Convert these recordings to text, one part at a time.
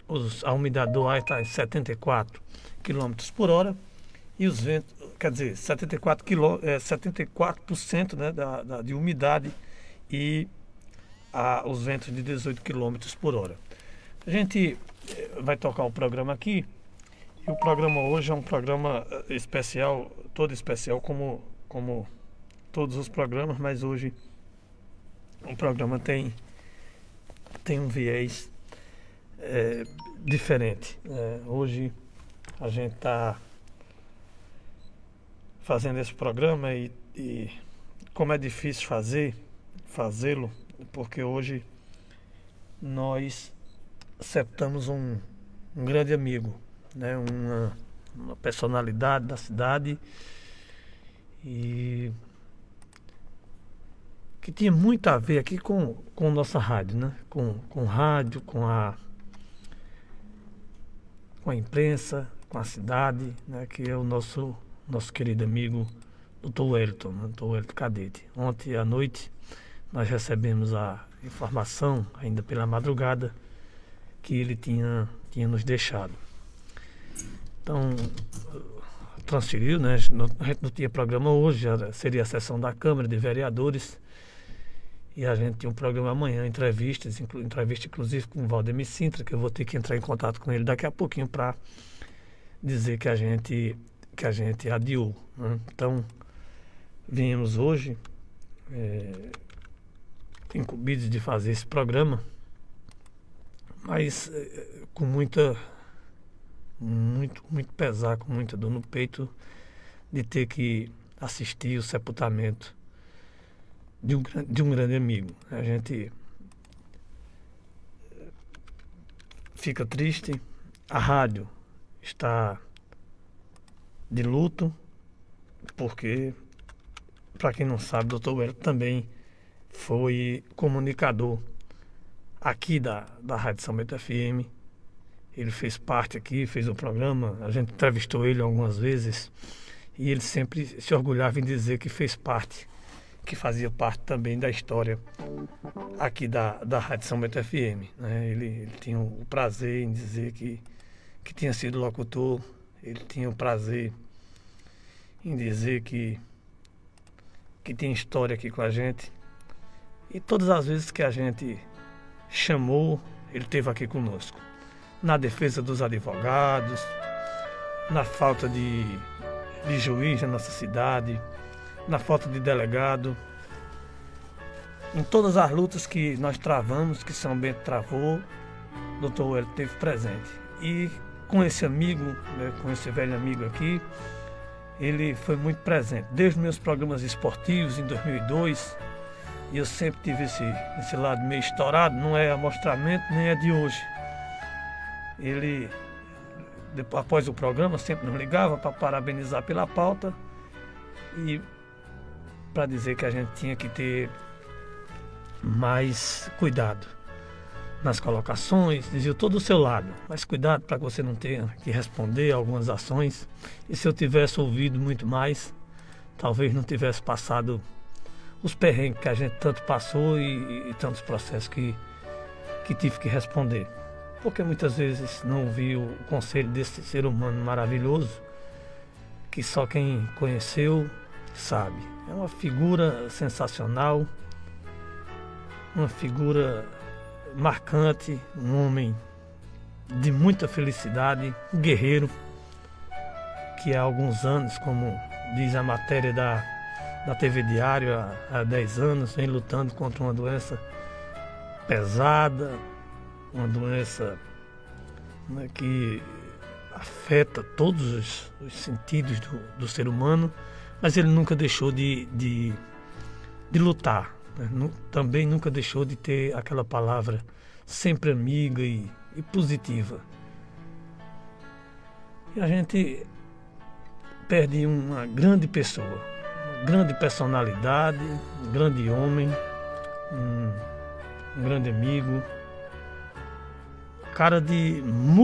a umidade do ar está em 74 quilômetros por hora e os ventos, quer dizer, 74%, né, de umidade e os ventos de 18 quilômetros por hora. A gente vai tocar o programa aqui e o programa hoje é um programa especial, todo especial como todos os programas, mas hoje o programa tem um viés diferente. Hoje a gente está fazendo esse programa e como é difícil fazê-lo, porque hoje nós septamos um grande amigo, né? Uma personalidade da cidade e que tinha muito a ver aqui com nossa rádio, né? Com rádio, com a imprensa, com a cidade, né? Que é o nosso querido amigo Dr. Wellington, né? Dr. Wellington Cadete. Ontem à noite nós recebemos a informação, ainda pela madrugada, que ele tinha nos deixado. Então, transferiu, né? A gente não tinha programa hoje, seria a sessão da Câmara de Vereadores. E a gente tinha um programa amanhã, entrevista inclusive com o Valdemir Sintra, que eu vou ter que entrar em contato com ele daqui a pouquinho para dizer que a gente adiou, né? Então, viemos hoje incumbidos de fazer esse programa, mas com muito pesar, com muita dor no peito de ter que assistir o sepultamento de um grande amigo. A gente fica triste. A rádio está de luto, porque, para quem não sabe, o Dr. Wellington também foi comunicador aqui da Rádio São Bento FM. Ele fez parte aqui, fez o programa, a gente entrevistou ele algumas vezes e ele sempre se orgulhava em dizer que que fazia parte também da história aqui da Rádio São Bento FM, né? Ele tinha o prazer em dizer que tinha sido locutor, ele tinha o prazer em dizer que tem história aqui com a gente. E todas as vezes que a gente chamou, ele esteve aqui conosco. Na defesa dos advogados, na falta de juiz na nossa cidade, na falta de delegado, em todas as lutas que nós travamos, que São Bento travou, o Dr. Wellington esteve presente. E com esse amigo, né, com esse velho amigo aqui, ele foi muito presente. Desde meus programas esportivos em 2002, e eu sempre tive esse lado meio estourado, não é amostramento, nem é de hoje. Ele, após o programa, sempre nos ligava para parabenizar pela pauta e para dizer que a gente tinha que ter mais cuidado nas colocações, dizia todo o seu lado, mas cuidado para que você não tenha que responder algumas ações. E se eu tivesse ouvido muito mais, talvez não tivesse passado os perrengues que a gente tanto passou e tantos processos que tive que responder. Porque muitas vezes não ouvi o conselho desse ser humano maravilhoso, que só quem conheceu sabe. É uma figura sensacional, uma figura marcante, um homem de muita felicidade, um guerreiro, que há alguns anos, como diz a matéria da TV Diário, há 10 anos, vem lutando contra uma doença pesada, uma doença, né, que afeta todos os sentidos do ser humano, mas ele nunca deixou de lutar, né? Também nunca deixou de ter aquela palavra sempre amiga e positiva. E a gente perde uma grande pessoa, uma grande personalidade, um grande homem, um grande amigo, cara de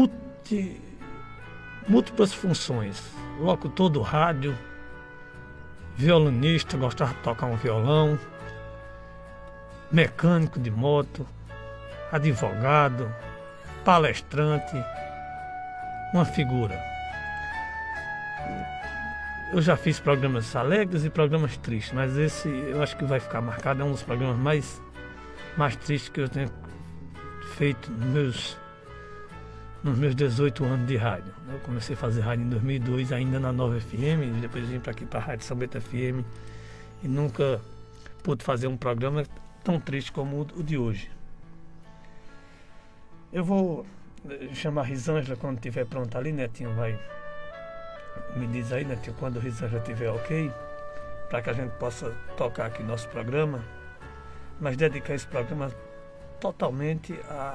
múltiplas funções, locutor do rádio, violinista, gostava de tocar um violão, mecânico de moto, advogado, palestrante, uma figura. Eu já fiz programas alegres e programas tristes, mas esse eu acho que vai ficar marcado, é um dos programas mais tristes que eu tenho feito nos meus 18 anos de rádio. Eu comecei a fazer rádio em 2002, ainda na Nova FM, e depois vim para aqui para a Rádio São Bento FM, e nunca pude fazer um programa tão triste como o de hoje. Eu vou chamar a Risângela quando estiver pronta ali, Netinho vai me diz aí, Netinho, quando a Risângela estiver ok, para que a gente possa tocar aqui nosso programa, mas dedicar esse programa totalmente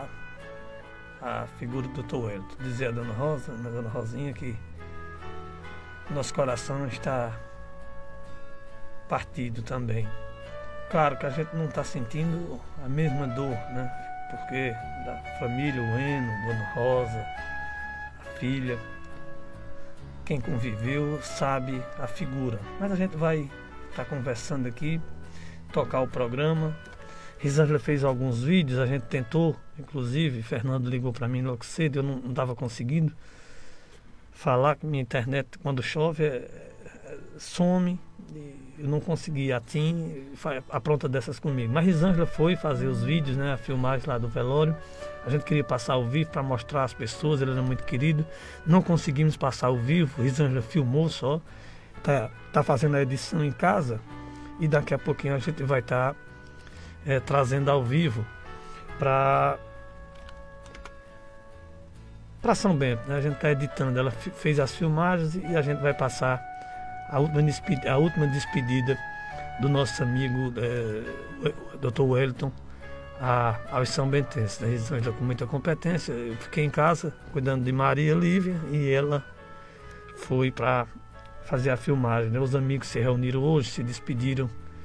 à figura do Dr. Wellington. Dizer a Dona Rosa, a Dona Rosinha, que nosso coração está partido também. Claro que a gente não está sentindo a mesma dor, né? Porque da família, o Eno, Dona Rosa, a filha, quem conviveu sabe a figura. Mas a gente vai estar conversando aqui, tocar o programa. Risângela fez alguns vídeos, a gente tentou, inclusive, Fernando ligou para mim logo cedo, eu não estava conseguindo falar, que minha internet quando chove some, eu não consegui, a TIM apronta dessas comigo. Mas Risângela foi fazer os vídeos, né, a filmagem lá do velório. A gente queria passar ao vivo para mostrar às pessoas, ele era muito querido. Não conseguimos passar ao vivo, Risângela filmou só. Tá fazendo a edição em casa e daqui a pouquinho a gente vai estar trazendo ao vivo para São Bento, né? A gente está editando, ela fez as filmagens e a gente vai passar a última despedida do nosso amigo Dr. Wellington aos São Bentenses. A Risângela com muita competência. Eu fiquei em casa cuidando de Maria Lívia e ela foi para fazer a filmagem, né? Os amigos se reuniram hoje, se despediram.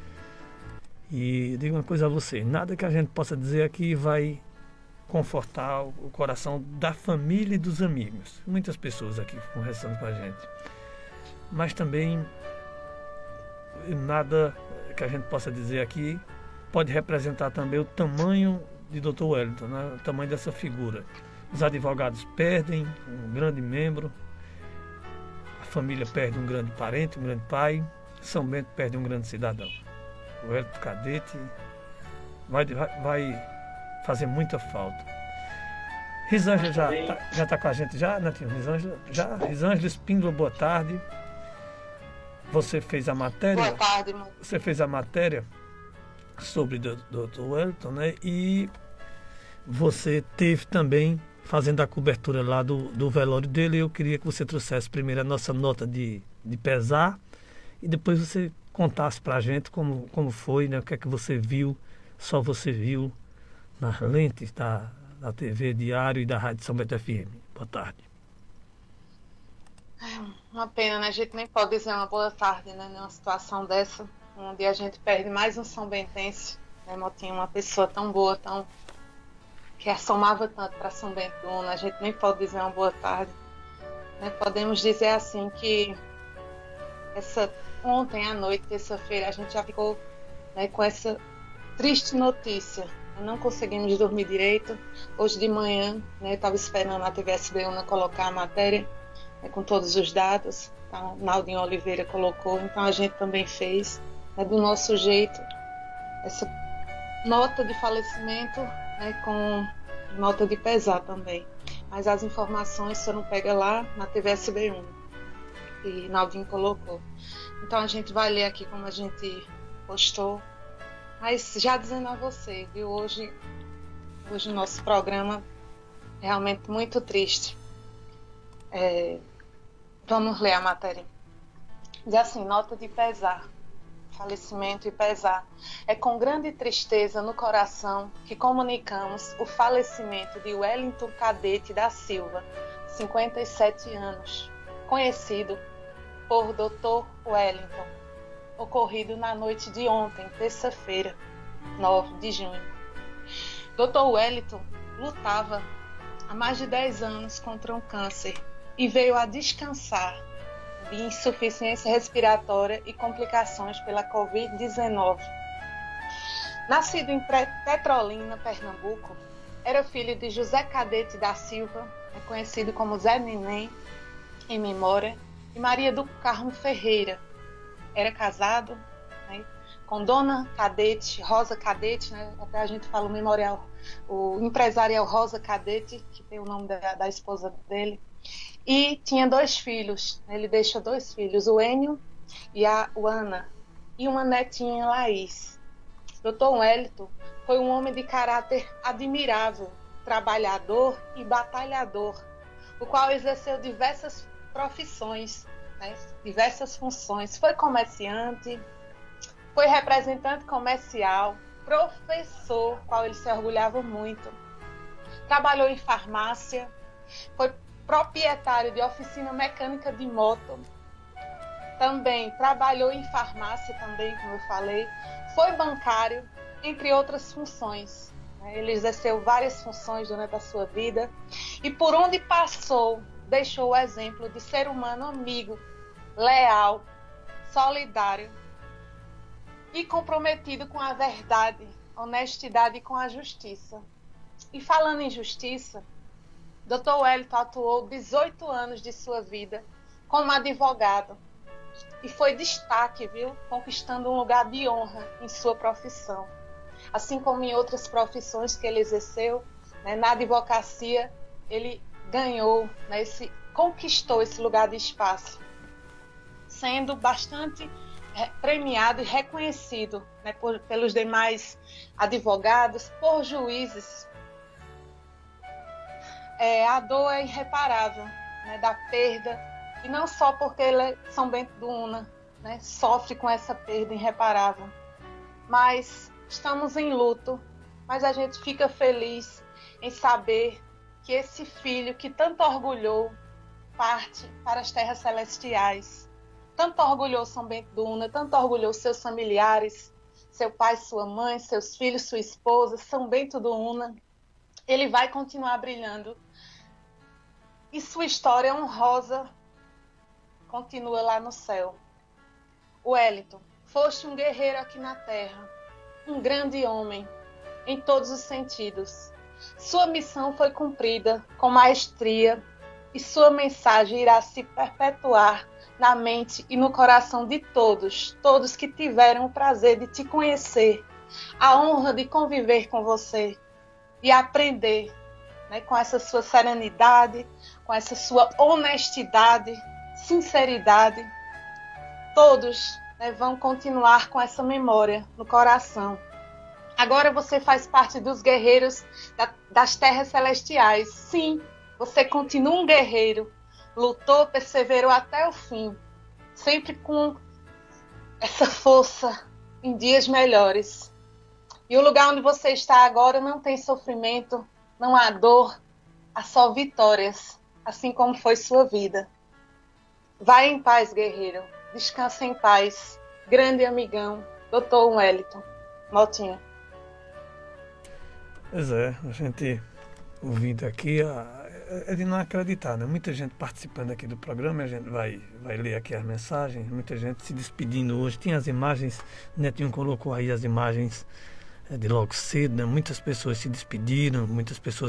E eu digo uma coisa a você, nada que a gente possa dizer aqui vai confortar o coração da família e dos amigos. Muitas pessoas aqui conversando com a gente. Mas também nada que a gente possa dizer aqui pode representar também o tamanho de Dr. Wellington, né? O tamanho dessa figura. Os advogados perdem um grande membro, a família perde um grande parente, um grande pai, São Bento perde um grande cidadão. O Wellington Cadete vai fazer muita falta. Risângela já está com a gente já, Netinho? Risângela Espíndola, boa tarde. Você fez a matéria? Boa tarde, irmão. Você fez a matéria sobre o Dr. Wellington, né? E você teve também fazendo a cobertura lá do velório dele. Eu queria que você trouxesse primeiro a nossa nota de pesar e depois você contasse para a gente como foi, né? O que é que você viu, só você viu nas lentes da TV Diário e da Rádio São Bento FM. Boa tarde. Uma pena, né? A gente nem pode dizer uma boa tarde, né? Numa situação dessa, onde a gente perde mais um São Bentense, né, Motinho? Uma pessoa tão boa, que somava tanto para São Bento do Una. A gente nem pode dizer uma boa tarde, né? Podemos dizer assim que ontem à noite, terça-feira, a gente já ficou, né, com essa triste notícia. Não conseguimos dormir direito. Hoje de manhã, né, eu estava esperando a TV SB Una colocar a matéria, né, com todos os dados. Então, Naldinho Oliveira colocou, então a gente também fez, né, do nosso jeito, essa nota de falecimento, né, com nota de pesar também. Mas as informações você não pega lá na TV SB1, e Naldinho colocou. Então a gente vai ler aqui como a gente postou. Mas já dizendo a você, viu, hoje o nosso programa é realmente muito triste. Vamos ler a matéria. Diz assim: nota de pesar, falecimento e pesar. É com grande tristeza no coração que comunicamos o falecimento de Wellington Cadete da Silva, 57 anos, conhecido por Dr. Wellington, ocorrido na noite de ontem, terça-feira, 9 de junho. Dr. Wellington lutava há mais de 10 anos contra um câncer e veio a descansar de insuficiência respiratória e complicações pela Covid-19. Nascido em Petrolina, Pernambuco, era filho de José Cadete da Silva, conhecido como Zé Neném, em memória, e Maria do Carmo Ferreira. Era casado, né, com Dona Cadete, Rosa Cadete, né, até a gente fala o memorial, o empresarial Rosa Cadete, que tem o nome da esposa dele, e tinha 2 filhos. Ele deixou 2 filhos, o Enio e a Ana, e uma netinha, Laís. Dr. Wellington foi um homem de caráter admirável, trabalhador e batalhador, o qual exerceu diversas profissões, né, diversas funções. Foi comerciante, foi representante comercial, professor, qual ele se orgulhava muito. Trabalhou em farmácia, foi proprietário de oficina mecânica de moto. Também trabalhou em farmácia, também, como eu falei. Foi bancário, entre outras funções. Ele exerceu várias funções durante a sua vida. E por onde passou, deixou o exemplo de ser humano amigo, leal, solidário e comprometido com a verdade, honestidade e com a justiça. E falando em justiça, Dr. Wellington atuou 18 anos de sua vida como advogado e foi destaque, viu? Conquistando um lugar de honra em sua profissão. Assim como em outras profissões que ele exerceu, né, na advocacia, ele ganhou, né, conquistou esse lugar de espaço, sendo bastante premiado e reconhecido, né, pelos demais advogados, por juízes. A dor é irreparável, né, da perda, e não só porque ele é São Bento do Una, né, sofre com essa perda irreparável, mas estamos em luto, mas a gente fica feliz em saber que esse filho que tanto orgulhou parte para as terras celestiais, tanto orgulhou São Bento do Una, tanto orgulhou seus familiares, seu pai, sua mãe, seus filhos, sua esposa, São Bento do Una. Ele vai continuar brilhando e sua história honrosa continua lá no céu. Wellington, foste um guerreiro aqui na terra, um grande homem em todos os sentidos. Sua missão foi cumprida com maestria e sua mensagem irá se perpetuar na mente e no coração de todos que tiveram o prazer de te conhecer, a honra de conviver com você e aprender, né, com essa sua serenidade, com essa sua honestidade, sinceridade. Todos, né, vão continuar com essa memória no coração. Agora você faz parte dos guerreiros das terras celestiais. Sim, você continua um guerreiro. Lutou, perseverou até o fim. Sempre com essa força em dias melhores. E o lugar onde você está agora não tem sofrimento, não há dor, há só vitórias, assim como foi sua vida. Vai em paz, guerreiro. Descansa em paz. Grande amigão, Dr. Wellington. Motinha. Pois é, a gente ouvindo aqui, é de não acreditar, né? Muita gente participando aqui do programa, a gente vai ler aqui as mensagens, muita gente se despedindo hoje. Tinha as imagens, Netinho colocou aí as imagens de logo cedo, né? Muitas pessoas se despediram, muitas pessoas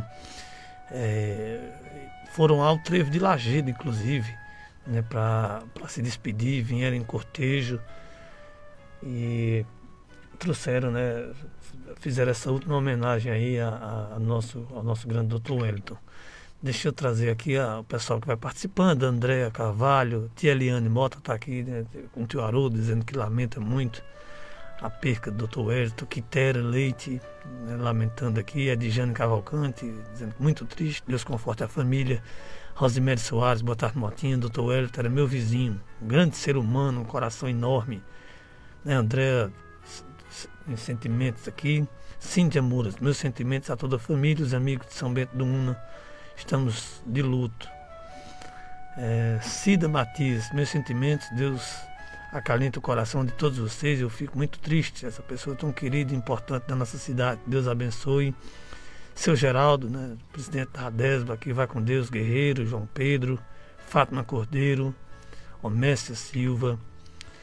foram ao trevo de Lajedo, inclusive, né? Para se despedir, vieram em cortejo e trouxeram, né? Fizeram essa última homenagem aí ao nosso grande Dr. Wellington. Deixa eu trazer aqui o pessoal que vai participando. Andréa Carvalho, tia Eliane Mota está aqui, né, com o tio Haroldo, dizendo que lamenta muito a perca do Dr. Wellington. Quitéria Leite, né, lamentando aqui. Edjane Cavalcante, dizendo que muito triste, Deus conforte a família. Rosimério Soares, boa tarde, Motinha. Dr. Wellington era meu vizinho, um grande ser humano, um coração enorme. Né, Andréa, em sentimentos aqui. Cíntia Muras, meus sentimentos a toda a família, os amigos de São Bento do Una, estamos de luto. Cida Matias, meus sentimentos, Deus acalenta o coração de todos vocês, eu fico muito triste, essa pessoa tão querida e importante da nossa cidade, Deus abençoe. Seu Geraldo, né, presidente da Adesba, aqui vai com Deus, Guerreiro, João Pedro, Fátima Cordeiro, Omécia Silva,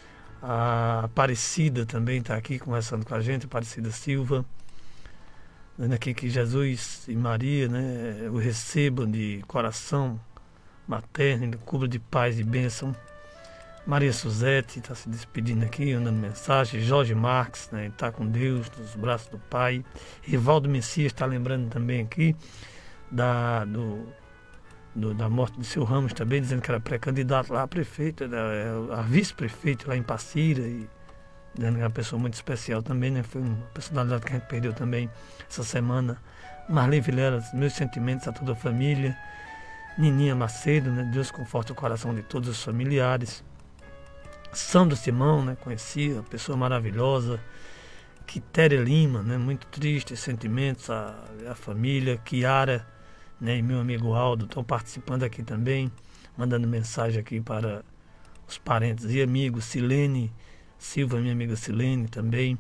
a Aparecida também está aqui conversando com a gente, Aparecida Silva. dizendo aqui que Jesus e Maria, né, o recebam de coração materno, ele cubra de paz e bênção. Maria Suzete está se despedindo aqui, mandando mensagem. Jorge Marques, né, está com Deus, nos braços do Pai. Rivaldo Messias está lembrando também aqui da morte de seu Ramos também, dizendo que era pré-candidato lá a prefeito, a vice-prefeito lá em Passira, e dizendo que era uma pessoa muito especial também, né? Foi uma personalidade que a gente perdeu também essa semana. Marlene Vilela, meus sentimentos a toda a família. Nininha Macedo, né? Deus conforte o coração de todos os familiares. Sandro Simão, né? Conhecia, pessoa maravilhosa. Quitéria Lima, né? Muito triste, sentimentos a família. Kiara, né? E meu amigo Aldo estão participando aqui também, mandando mensagem aqui para os parentes e amigos. Silene Silva, minha amiga Silene também.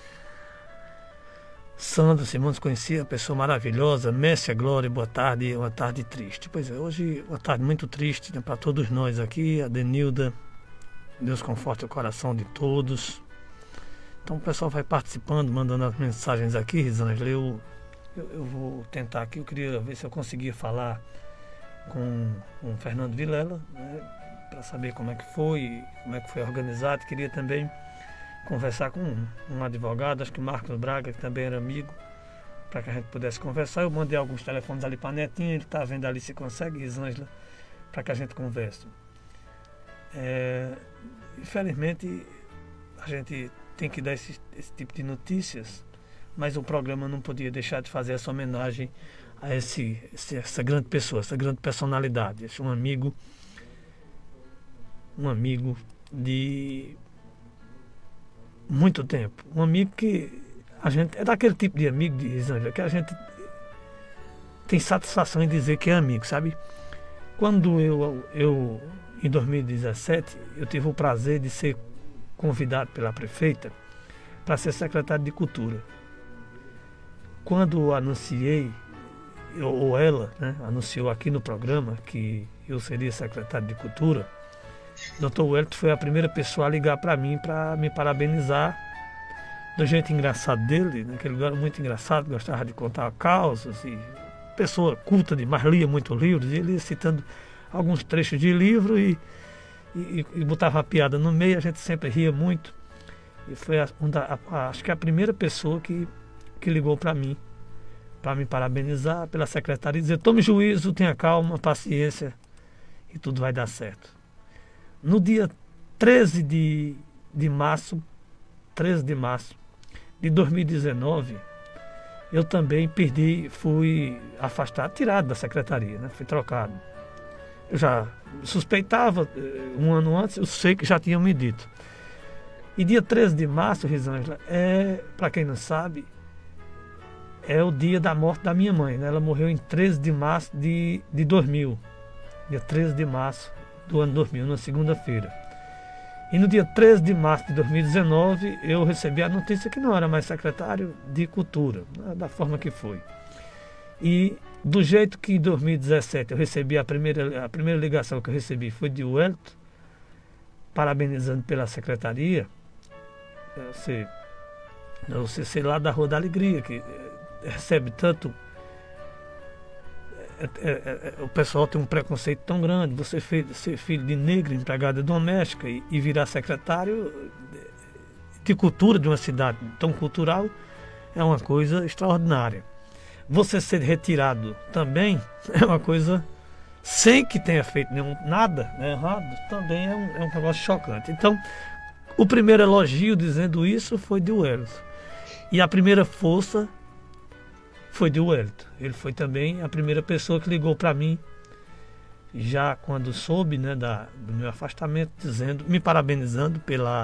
Sandro Simões, conhecia, pessoa maravilhosa. Messia Glória, boa tarde, uma tarde triste. Pois é, hoje uma tarde muito triste, né, para todos nós aqui. A Denilda, Deus conforte o coração de todos. Então o pessoal vai participando, mandando as mensagens aqui, Rosângela. Eu vou tentar aqui, eu queria ver se eu conseguia falar com o Fernando Vilela, né, para saber como é que foi organizado. Queria também conversar com um advogado, acho que Marcos Braga, que também era amigo, para que a gente pudesse conversar. Eu mandei alguns telefones ali para a Netinha, ele está vendo ali se consegue, Rosângela, para que a gente converse. Infelizmente, a gente tem que dar esse tipo de notícias, mas o programa não podia deixar de fazer essa homenagem a essa grande pessoa, essa grande personalidade, esse um amigo de muito tempo, um amigo que a gente é daquele tipo de amigo, de Rosângela, que a gente tem satisfação em dizer que é amigo, sabe? Quando eu em 2017 eu tive o prazer de ser convidado pela prefeita para ser secretário de Cultura. Quando anunciei, ou ela, né, anunciou aqui no programa que eu seria secretário de Cultura, Dr. Wellington foi a primeira pessoa a ligar para mim para me parabenizar do jeito engraçado dele, né, que ele era muito engraçado, gostava de contar causas, e pessoa culta demais, lia muito livros, e ele ia citando alguns trechos de livro e botava a piada no meio, a gente sempre ria muito. E foi acho que a primeira pessoa que ligou para mim, para me parabenizar pela secretaria e dizer: tome juízo, tenha calma, paciência e tudo vai dar certo. No dia 13 de março de 2019, eu também fui afastado, tirado da secretaria, né? Fui trocado. Eu já suspeitava, um ano antes, eu sei que já tinham me dito. E dia 13 de março, Rosângela, para quem não sabe, é o dia da morte da minha mãe, né? Ela morreu em 13 de março de 2000. Dia 13 de março do ano 2000, na segunda-feira. E no dia 13 de março de 2019, eu recebi a notícia que não era mais secretário de Cultura, né? Da forma que foi. E do jeito que em 2017 eu recebi a primeira ligação que eu recebi foi de Wellington, parabenizando pela secretaria. Você sei lá da Rua da Alegria, que recebe tanto. O pessoal tem um preconceito tão grande. Você ser filho de negra, empregada doméstica, e virar secretário de cultura de uma cidade tão cultural é uma coisa extraordinária. Você ser retirado também é uma coisa, sem que tenha feito nada, né, errado, também é um negócio chocante. Então, o primeiro elogio dizendo isso foi de Wellington. E a primeira força foi de Wellington. Ele foi também a primeira pessoa que ligou para mim, já quando soube, né, do meu afastamento, me parabenizando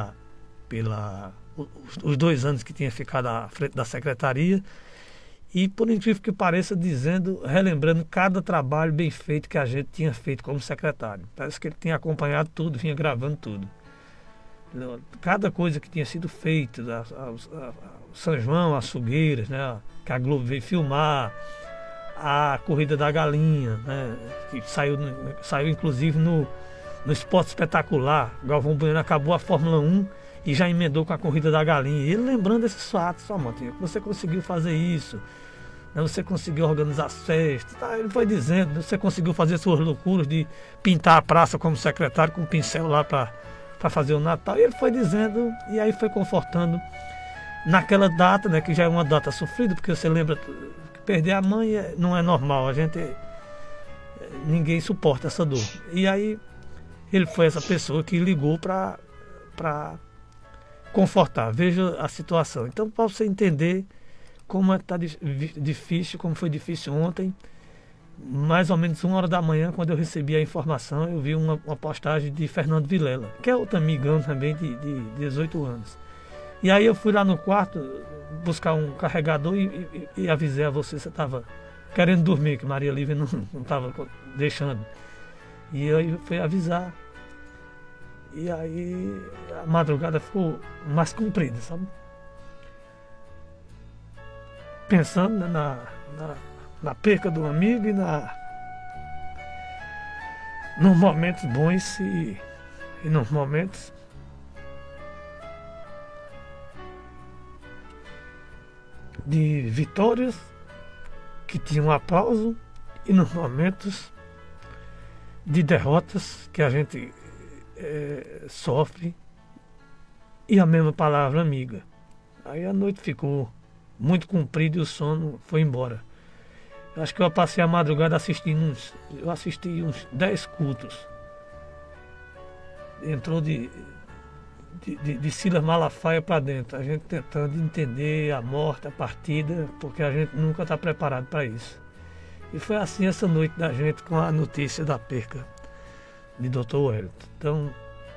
os 2 anos que tinha ficado à frente da secretaria. E, por incrível que pareça, relembrando cada trabalho bem feito que a gente tinha feito como secretário. Parece que ele tinha acompanhado tudo, vinha gravando tudo. Cada coisa que tinha sido feita, o São João, as fogueiras, né, que a Globo veio filmar, a Corrida da Galinha, né, que saiu inclusive no Esporte Espetacular. Galvão Bueno acabou a Fórmula 1 e já emendou com a Corrida da Galinha. E ele lembrando esses fatos: ó, Matheus, você conseguiu fazer isso, né? Você conseguiu organizar as festas, tá? Ele foi dizendo, você conseguiu fazer suas loucuras de pintar a praça como secretário com um pincel lá para fazer o Natal. E ele foi dizendo, e aí foi confortando naquela data, né, que já é uma data sofrida, porque você lembra que perder a mãe não é normal, ninguém suporta essa dor. E aí ele foi essa pessoa que ligou para confortar. Veja a situação. Então, para você entender como tá difícil, como foi difícil ontem, mais ou menos 1 hora da manhã, quando eu recebi a informação, eu vi uma postagem de Fernando Vilela, que é outro amigão também de 18 anos. E aí eu fui lá no quarto buscar um carregador e avisei a você estava querendo dormir, que Maria Lívia não estava deixando. E eu fui avisar. E aí a madrugada ficou mais comprida, sabe? Pensando, né, na perca do amigo e nos momentos bons e nos momentos de vitórias que tinham aplauso e nos momentos de derrotas que a gente sofre, e a mesma palavra amiga. Aí a noite ficou muito comprida e o sono foi embora. Eu acho que eu passei a madrugada assistindo eu assisti uns 10 cultos. Entrou de Silas Malafaia para dentro, a gente tentando entender a morte, a partida, porque a gente nunca está preparado para isso. E foi assim essa noite da gente com a notícia da perca de Dr. Wellington. Então,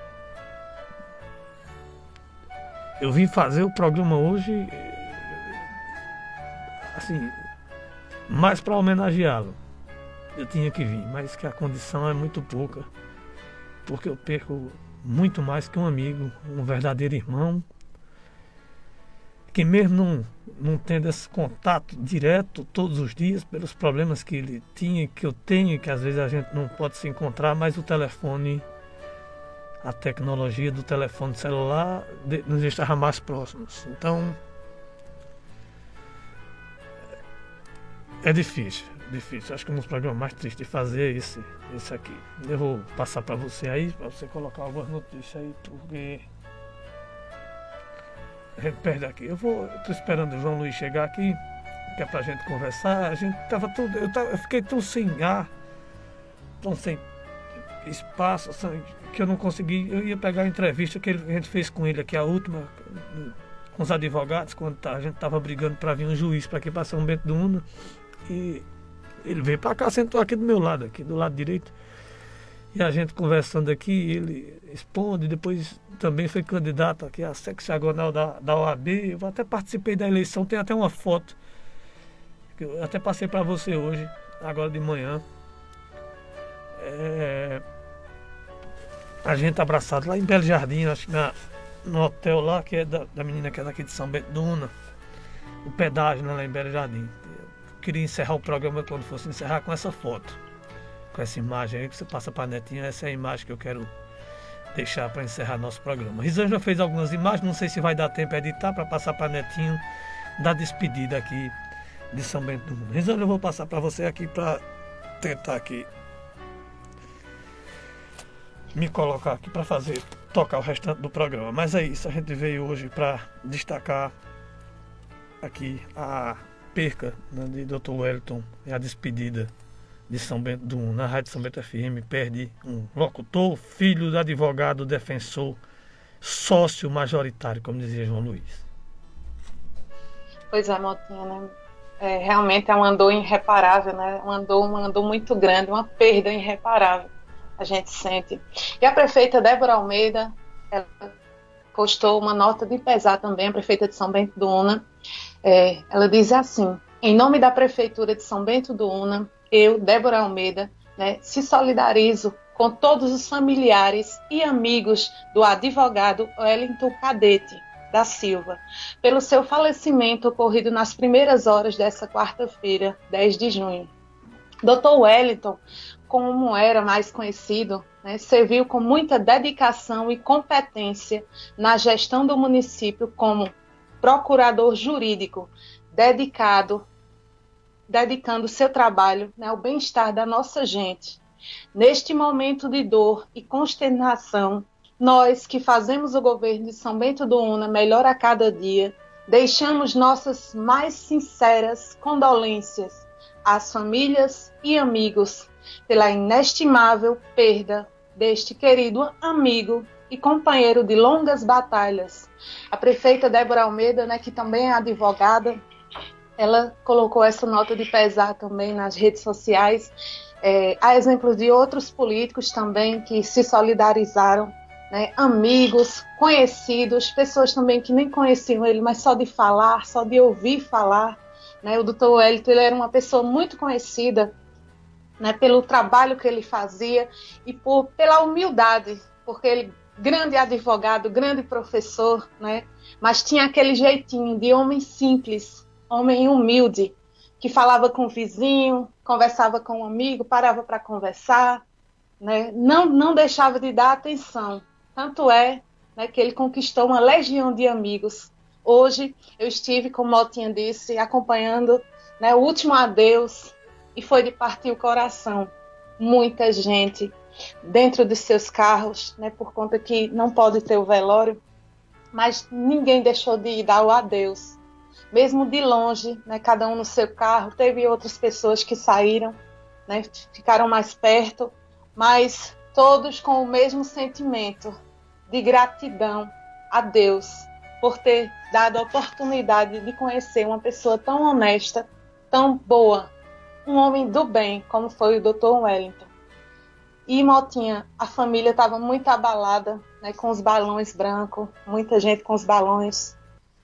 eu vim fazer o programa hoje, assim, mais para homenageá-lo. Eu tinha que vir, mas que a condição é muito pouca, porque eu perco muito mais que um amigo, um verdadeiro irmão, que mesmo não tendo esse contato direto todos os dias, pelos problemas que ele tinha, que eu tenho, que às vezes a gente não pode se encontrar, mas o telefone, a tecnologia do telefone celular nos estava mais próximos. Então, é difícil. Acho que um dos programas mais tristes de fazer é esse aqui. Eu vou passar para você aí, para você colocar algumas notícias aí, porque a gente perde aqui. Eu tô esperando o João Luiz chegar aqui, que é pra gente conversar. A gente tava tudo, eu fiquei tão sem ar, tão sem espaço, que eu não consegui. Eu ia pegar a entrevista que a gente fez com ele aqui, a última, com os advogados, quando a gente tava brigando para vir um juiz para aqui, para São Bento do Una, e ele veio para cá, sentou aqui do meu lado, aqui do lado direito, e a gente conversando aqui, ele expondo, depois também foi candidato aqui à seccional da OAB. Eu até participei da eleição, tem até uma foto que eu até passei para você hoje, agora de manhã. A gente abraçado lá em Belo Jardim, acho que no hotel lá, que é da menina que é daqui de São Bento do Una, o pedágio, né, lá em Belo Jardim. Queria encerrar o programa, quando fosse encerrar, com essa foto, com essa imagem aí que você passa para a Netinha. Essa é a imagem que eu quero deixar para encerrar nosso programa. Rosângela fez algumas imagens, não sei se vai dar tempo de editar, para passar para a Netinho da despedida aqui de São Bento do Una. Rosângela, eu vou passar para você aqui para tentar aqui me colocar aqui para tocar o restante do programa. Mas é isso, a gente veio hoje para destacar aqui a perca, né, de Dr. Wellington e a despedida de São Bento do Una. Na Rádio São Bento FM perde um locutor, filho do advogado, defensor, sócio majoritário, como dizia João Luiz. Pois é, Motinha, né? Realmente é uma dor irreparável, né? Uma dor muito grande, uma perda irreparável, a gente sente. E a prefeita Débora Almeida, ela postou uma nota de pesar também, a prefeita de São Bento do Una. Ela diz assim: em nome da Prefeitura de São Bento do Una, eu, Débora Almeida, se solidarizo com todos os familiares e amigos do advogado Wellington Cadete da Silva, pelo seu falecimento ocorrido nas primeiras horas dessa quarta-feira, 10 de junho. Dr. Wellington, como era mais conhecido, serviu com muita dedicação e competência na gestão do município como procurador jurídico, dedicado dedicando o seu trabalho, né, ao bem-estar da nossa gente. Neste momento de dor e consternação, nós que fazemos o governo de São Bento do Una melhor a cada dia, deixamos nossas mais sinceras condolências às famílias e amigos pela inestimável perda deste querido amigo e companheiro de longas batalhas. A prefeita Débora Almeida, né, que também é advogada, ela colocou essa nota de pesar também nas redes sociais. Há exemplos de outros políticos também que se solidarizaram, né, amigos, conhecidos, pessoas também que nem conheciam ele, mas só de falar, só de ouvir falar. Né? O doutor Wellington, ele era uma pessoa muito conhecida, né, pelo trabalho que ele fazia e pela humildade, porque ele, grande advogado, grande professor, né, mas tinha aquele jeitinho de homem simples, homem humilde, que falava com o vizinho, conversava com um amigo, parava para conversar, né, não deixava de dar atenção. Tanto é, né, que ele conquistou uma legião de amigos. Hoje eu estive, como o Motinha disse, acompanhando, né, o último adeus, e foi de partir o coração. Muita gente dentro de seus carros, né, por conta que não pode ter o velório, mas ninguém deixou de dar o adeus. Mesmo de longe, né, cada um no seu carro, teve outras pessoas que saíram, né, ficaram mais perto, mas todos com o mesmo sentimento de gratidão a Deus por ter dado a oportunidade de conhecer uma pessoa tão honesta, tão boa, um homem do bem, como foi o Dr. Wellington. E, Motinha, a família estava muito abalada, né, com os balões brancos, muita gente com os balões,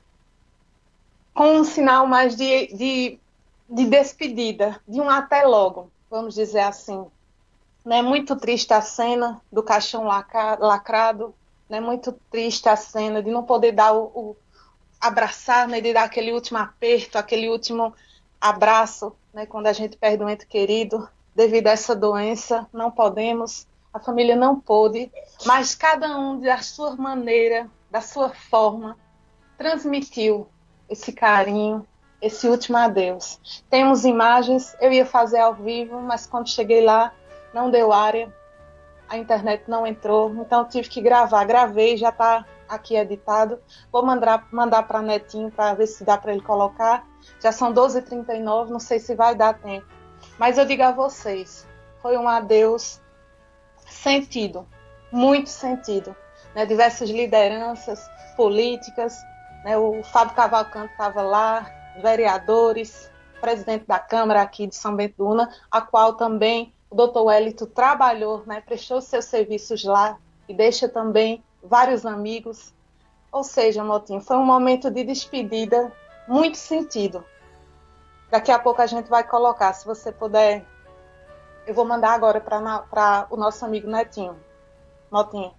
com um sinal mais de despedida, de um até logo, vamos dizer assim. Né, muito triste a cena do caixão lacrado, né, muito triste a cena de não poder dar abraçar, né, de dar aquele último aperto, aquele último abraço, né, quando a gente perde um ente querido, devido a essa doença, não podemos, a família não pôde, mas cada um da sua maneira, da sua forma, transmitiu esse carinho, esse último adeus. Temos imagens, eu ia fazer ao vivo, mas quando cheguei lá, não deu área, a internet não entrou, então eu tive que gravar. Gravei, já está aqui editado. Vou mandar para Netinho para ver se dá para ele colocar. Já são 12h39, não sei se vai dar tempo. Mas eu digo a vocês, foi um adeus sentido, muito sentido. Né? Diversas lideranças políticas, né? O Fábio Cavalcante estava lá, vereadores, presidente da Câmara aqui de São Bento do Una, a qual também o doutor Wellington trabalhou, né, prestou seus serviços lá e deixa também vários amigos. Ou seja, Motinho, foi um momento de despedida muito sentido. Daqui a pouco a gente vai colocar, se você puder, eu vou mandar agora para o nosso amigo Netinho. Motinho.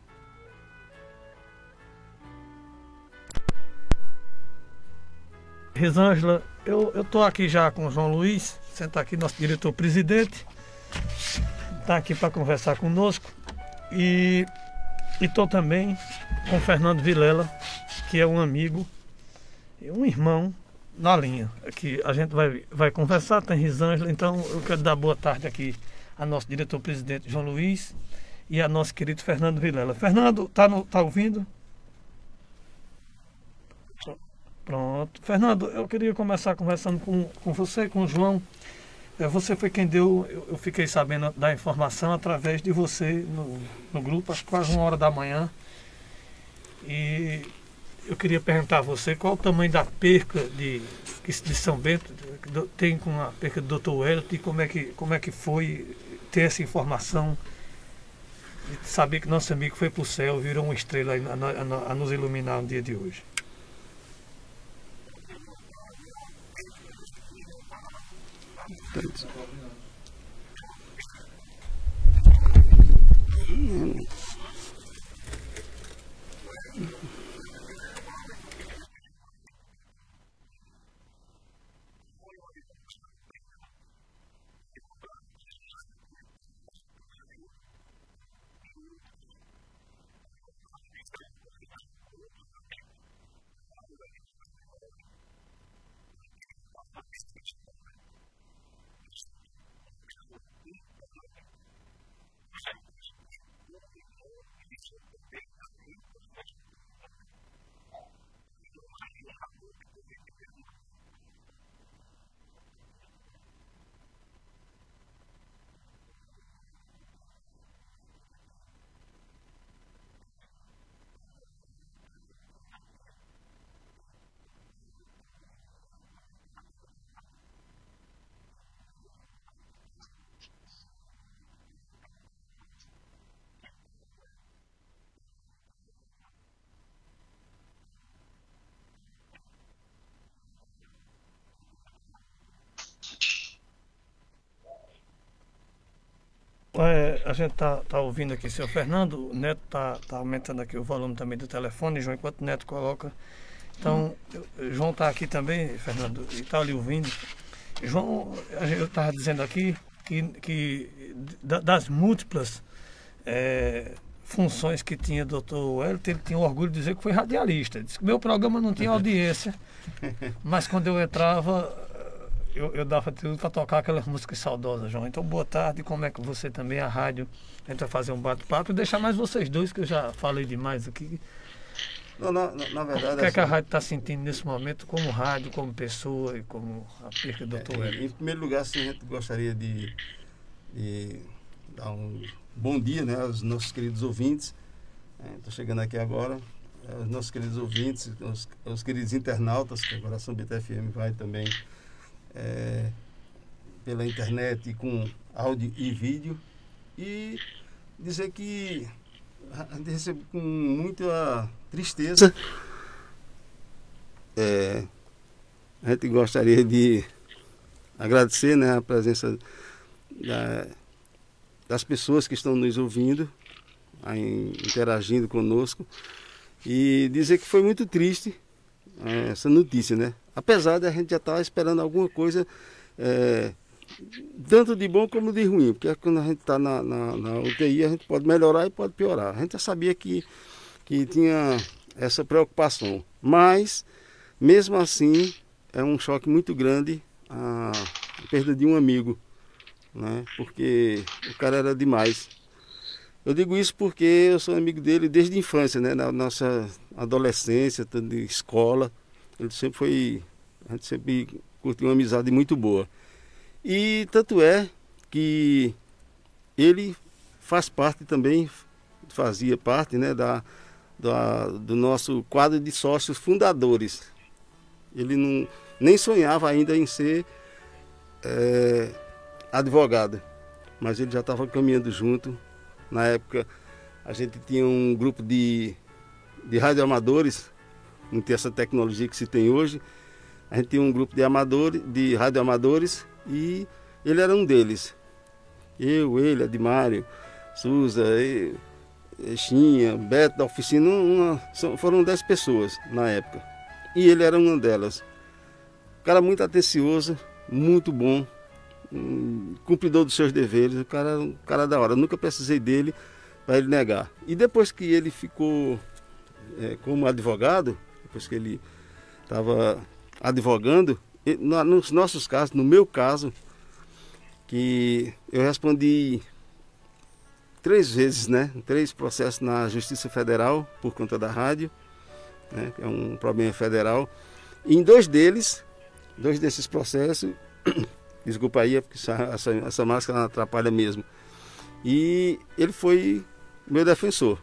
Rosângela, eu estou aqui já com o João Luiz, senta aqui, nosso diretor-presidente, está aqui para conversar conosco, e estou também com o Fernando Vilela, que é um amigo, um irmão na linha. Aqui a gente vai conversar, tem Rosângela, então eu quero dar boa tarde aqui a nosso diretor-presidente João Luiz e a nosso querido Fernando Vilela. Fernando, tá ouvindo? Pronto. Fernando, eu queria começar conversando com você, com o João. Você foi quem deu, eu fiquei sabendo da informação através de você no grupo, às quase 1h da manhã. E eu queria perguntar a você qual o tamanho da perca de São Bento tem com a perca do Dr. Wellington e como é que foi ter essa informação de saber que nosso amigo foi para o céu, virou uma estrela a nos iluminar no dia de hoje. A gente tá ouvindo aqui seu Fernando, o Neto tá aumentando aqui o volume também do telefone, João, enquanto o Neto coloca. Então, João está aqui também, Fernando, e está ali ouvindo. João, eu estava dizendo aqui que das múltiplas funções que tinha o doutor Wellington, ele tinha orgulho de dizer que foi radialista. Ele disse que meu programa não tinha audiência, mas quando eu entrava, eu dava tudo para tocar aquelas músicas saudosas, João. Então, boa tarde, como é que você também, a rádio, a gente vai fazer um bate-papo e deixar mais vocês dois, que eu já falei demais aqui. Não, na verdade... O que é que a rádio está sentindo nesse momento, como rádio, como pessoa e como a perca do Dr. Wellington? Em primeiro lugar, sim, a gente gostaria de dar um bom dia, né, aos nossos queridos ouvintes. Estou chegando aqui agora. Aos nossos queridos ouvintes, aos queridos internautas, que agora a São Bento FM vai também pela internet com áudio e vídeo. E dizer que a gente recebe com muita tristeza. A gente gostaria de agradecer, né, a presença das pessoas que estão nos ouvindo, interagindo conosco, e dizer que foi muito triste essa notícia, né? Apesar de a gente já estar esperando alguma coisa, tanto de bom como de ruim, porque quando a gente está na UTI a gente pode melhorar e pode piorar. A gente já sabia que tinha essa preocupação, mas mesmo assim é um choque muito grande a perda de um amigo, né? Porque o cara era demais. Eu digo isso porque eu sou amigo dele desde a infância, né? Na nossa adolescência, de escola, a gente sempre curtiu uma amizade muito boa. E tanto é que ele fazia parte, né, do nosso quadro de sócios fundadores. Ele nem sonhava ainda em ser advogado, mas ele já estava caminhando junto. Na época a gente tinha um grupo de radioamadores, não tem essa tecnologia que se tem hoje. A gente tinha um grupo de radioamadores e ele era um deles. Ele, Admário, Suza, Xinha, Beto da oficina, foram 10 pessoas na época. E ele era uma delas. Cara muito atencioso, muito bom, cumpridor dos seus deveres, o cara da hora. Eu nunca precisei dele para ele negar. E depois que ele ficou como advogado, depois que ele estava advogando, nos nossos casos, no meu caso, que eu respondi 3 vezes, né? 3 processos na Justiça Federal por conta da rádio, né? É um problema federal. E em 2 desses processos, desculpa aí, é porque essa máscara atrapalha mesmo. E ele foi meu defensor.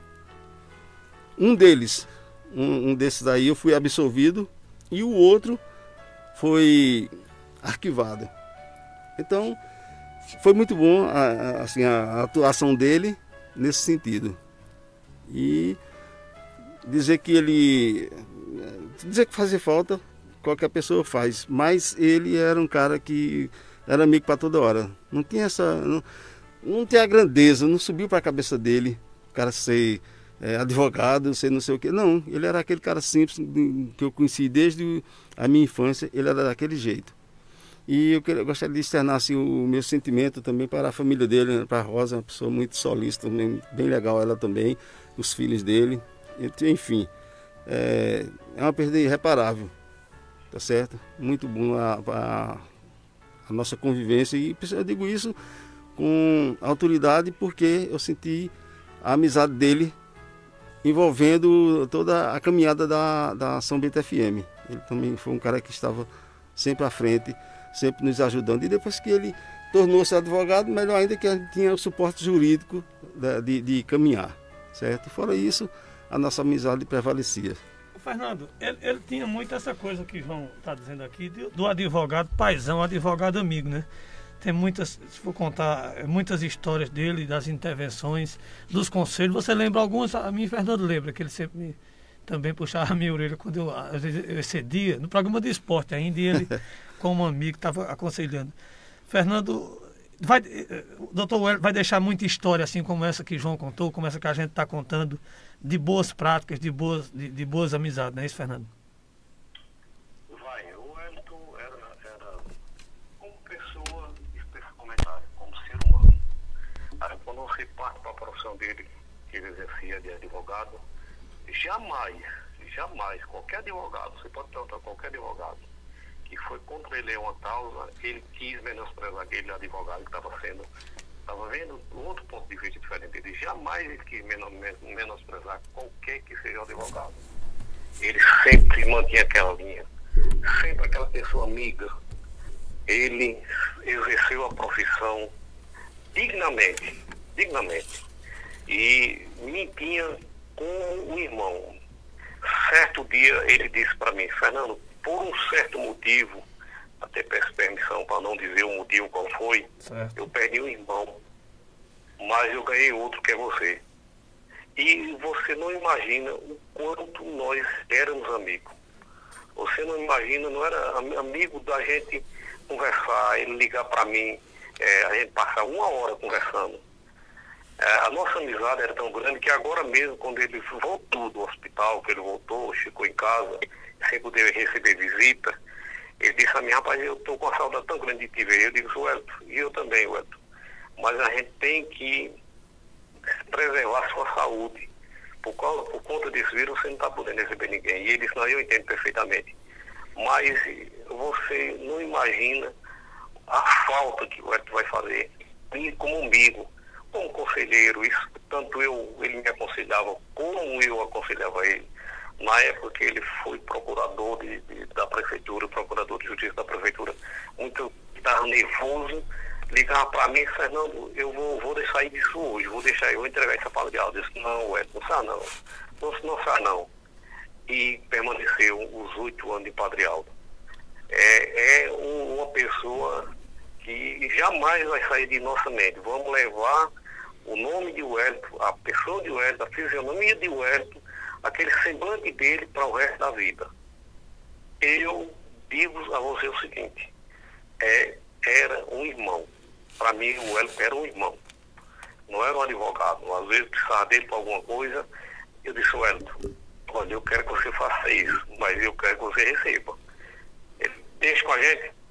Um desses aí eu fui absolvido e o outro foi arquivado. Então, foi muito bom a atuação dele nesse sentido. E dizer que fazia falta, qualquer pessoa faz, mas ele era um cara que era amigo para toda hora. Não tinha não tinha a grandeza, não subiu para a cabeça dele o cara ser advogado, ser não sei o quê. Não, ele era aquele cara simples que eu conheci desde a minha infância, ele era daquele jeito. E eu gostaria de externar assim, o meu sentimento também para a família dele, né? Para a Rosa, uma pessoa muito solícita, bem legal ela também, os filhos dele, enfim, é uma perda irreparável, tá certo? Muito bom a nossa convivência, e eu digo isso com autoridade porque eu senti a amizade dele envolvendo toda a caminhada da São Bento FM. Ele também foi um cara que estava sempre à frente, sempre nos ajudando. E depois que ele tornou-se advogado, melhor ainda que a gente tinha o suporte jurídico de caminhar, certo? Fora isso, a nossa amizade prevalecia. Fernando, ele tinha muito essa coisa que o João está dizendo aqui, do advogado paizão, advogado amigo, né? Tem muitas, se for contar, muitas histórias dele, das intervenções, dos conselhos. Você lembra algumas? A mim, Fernando, lembra que ele sempre também puxava a minha orelha quando eu excedia, no programa de esporte ainda, e ele, como amigo, estava aconselhando. Fernando O doutor Wellington vai deixar muita história, assim como essa que João contou, como essa que a gente está contando, de boas práticas, de boas amizades, não é isso, Fernando? Vai, o Wellington era como pessoa, esse comentário, como ser humano. Aí, quando você parte para a profissão dele, que ele exercia de advogado, jamais, qualquer advogado, você pode perguntar a qualquer advogado, que foi contra ele em uma causa, ele quis menosprezar aquele advogado que estava vendo outro ponto de vista diferente dele. Jamais ele quis menosprezar qualquer que seja o advogado. Ele sempre mantinha aquela linha, sempre aquela pessoa amiga. Ele exerceu a profissão dignamente, e me tinha como um irmão. Certo dia ele disse para mim: Fernando, por um certo motivo, até peço permissão para não dizer o motivo qual foi, certo, eu perdi um irmão, mas eu ganhei outro, que é você. E você não imagina o quanto nós éramos amigos. Você não imagina, não era amigo da gente conversar, ele ligar para mim, a gente passar uma hora conversando. A nossa amizade era tão grande que agora mesmo, quando ele voltou do hospital, que ele voltou, ficou em casa, sem poder receber visita, ele disse a mim: rapaz, eu estou com uma saudade tão grande de te ver. Eu digo: Wellington, e eu também, Wellington. Mas a gente tem que preservar a sua saúde. Por conta desse vírus, você não está podendo receber ninguém. E ele disse: não, eu entendo perfeitamente. Mas você não imagina a falta que o Wellington vai fazer. E como amigo, como conselheiro, isso tanto ele me aconselhava como eu aconselhava ele. Na época que ele foi procurador da prefeitura, procurador de justiça da prefeitura, muito estava nervoso, ligava para mim: Fernando, eu vou deixar disso hoje, eu vou entregar essa palavra de aula. Eu disse: não, não sai não sai não. E permaneceu os 8 anos de Padre Aldo. É uma pessoa que jamais vai sair de nossa mente. Vamos levar o nome de Wellington, a pessoa de Wellington, a fisionomia de Wellington, aquele semblante dele para o resto da vida. Eu digo a você o seguinte: era um irmão. Para mim, o Wellington era um irmão. Não era um advogado. Às vezes precisava dele para alguma coisa. Eu disse: Wellington, olha, eu quero que você faça isso, mas eu quero que você receba. Ele: deixa com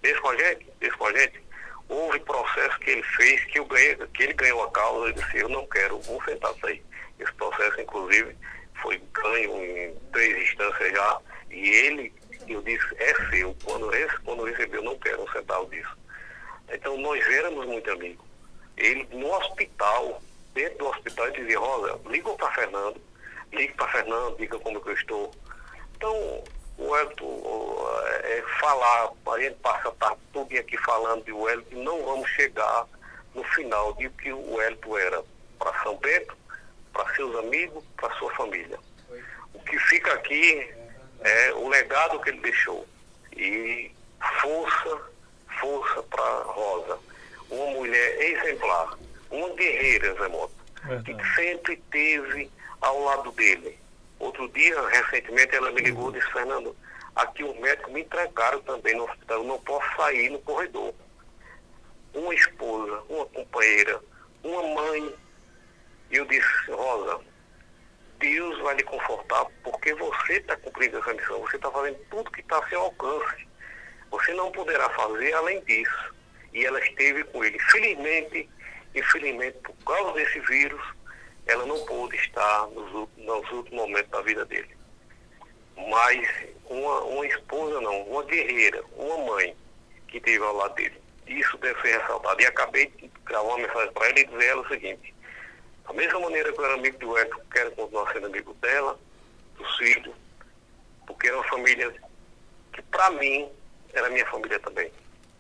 a gente. Houve processo que ele fez, que ele ganhou a causa. Eu disse: eu não quero, vou sentar isso aí. Esse processo, inclusive, foi ganho em 3 instâncias já, e eu disse: é seu. Quando recebeu, eu não quero um centavo disso. Então nós éramos muito amigos. Ele no hospital, dentro do hospital, ele dizia: Rosa, liga para Fernando, diga como que eu estou. Então o Wellington, falar, a gente passa a estar tudo aqui falando de Wellington, e não vamos chegar no final de que o Wellington era para São Bento, para seus amigos, para sua família. O que fica aqui é o legado que ele deixou. E força para Rosa. Uma mulher exemplar, uma guerreira, Zé Mota, que sempre esteve ao lado dele. Outro dia, recentemente, ela me ligou e disse: Fernando, aqui os médicos me trancaram também no hospital, eu não posso sair no corredor. Uma esposa, uma companheira, uma mãe. E eu disse: Rosa, Deus vai lhe confortar, porque você está cumprindo essa missão, você está fazendo tudo que está a seu alcance. Você não poderá fazer além disso. E ela esteve com ele. Infelizmente, por causa desse vírus, ela não pôde estar nos últimos momentos da vida dele. Mas uma esposa não, uma guerreira, uma mãe que esteve ao lado dele. Isso deve ser ressaltado. E acabei de gravar uma mensagem para ela e dizer a ela o seguinte: da mesma maneira que eu era amigo do Wellington, quero continuar sendo amigo dela, dos filhos, porque era uma família que, para mim, era minha família também.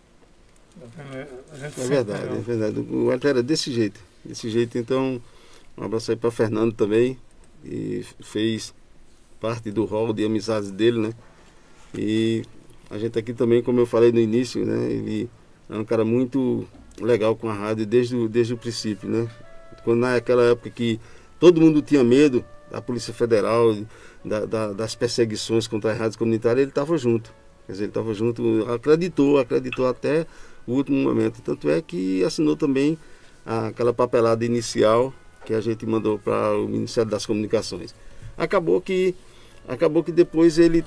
É verdade. O Wellington era desse jeito. Então, um abraço aí para Fernando também, e fez parte do hall de amizades dele, né? E a gente aqui também, como eu falei no início, né? Ele é um cara muito legal com a rádio desde o princípio, né? Quando naquela época que todo mundo tinha medo da Polícia Federal, das perseguições contra as rádios comunitárias, ele estava junto. Quer dizer, ele estava junto, acreditou até o último momento. Tanto é que assinou também aquela papelada inicial que a gente mandou para o Ministério das Comunicações. Acabou que depois ele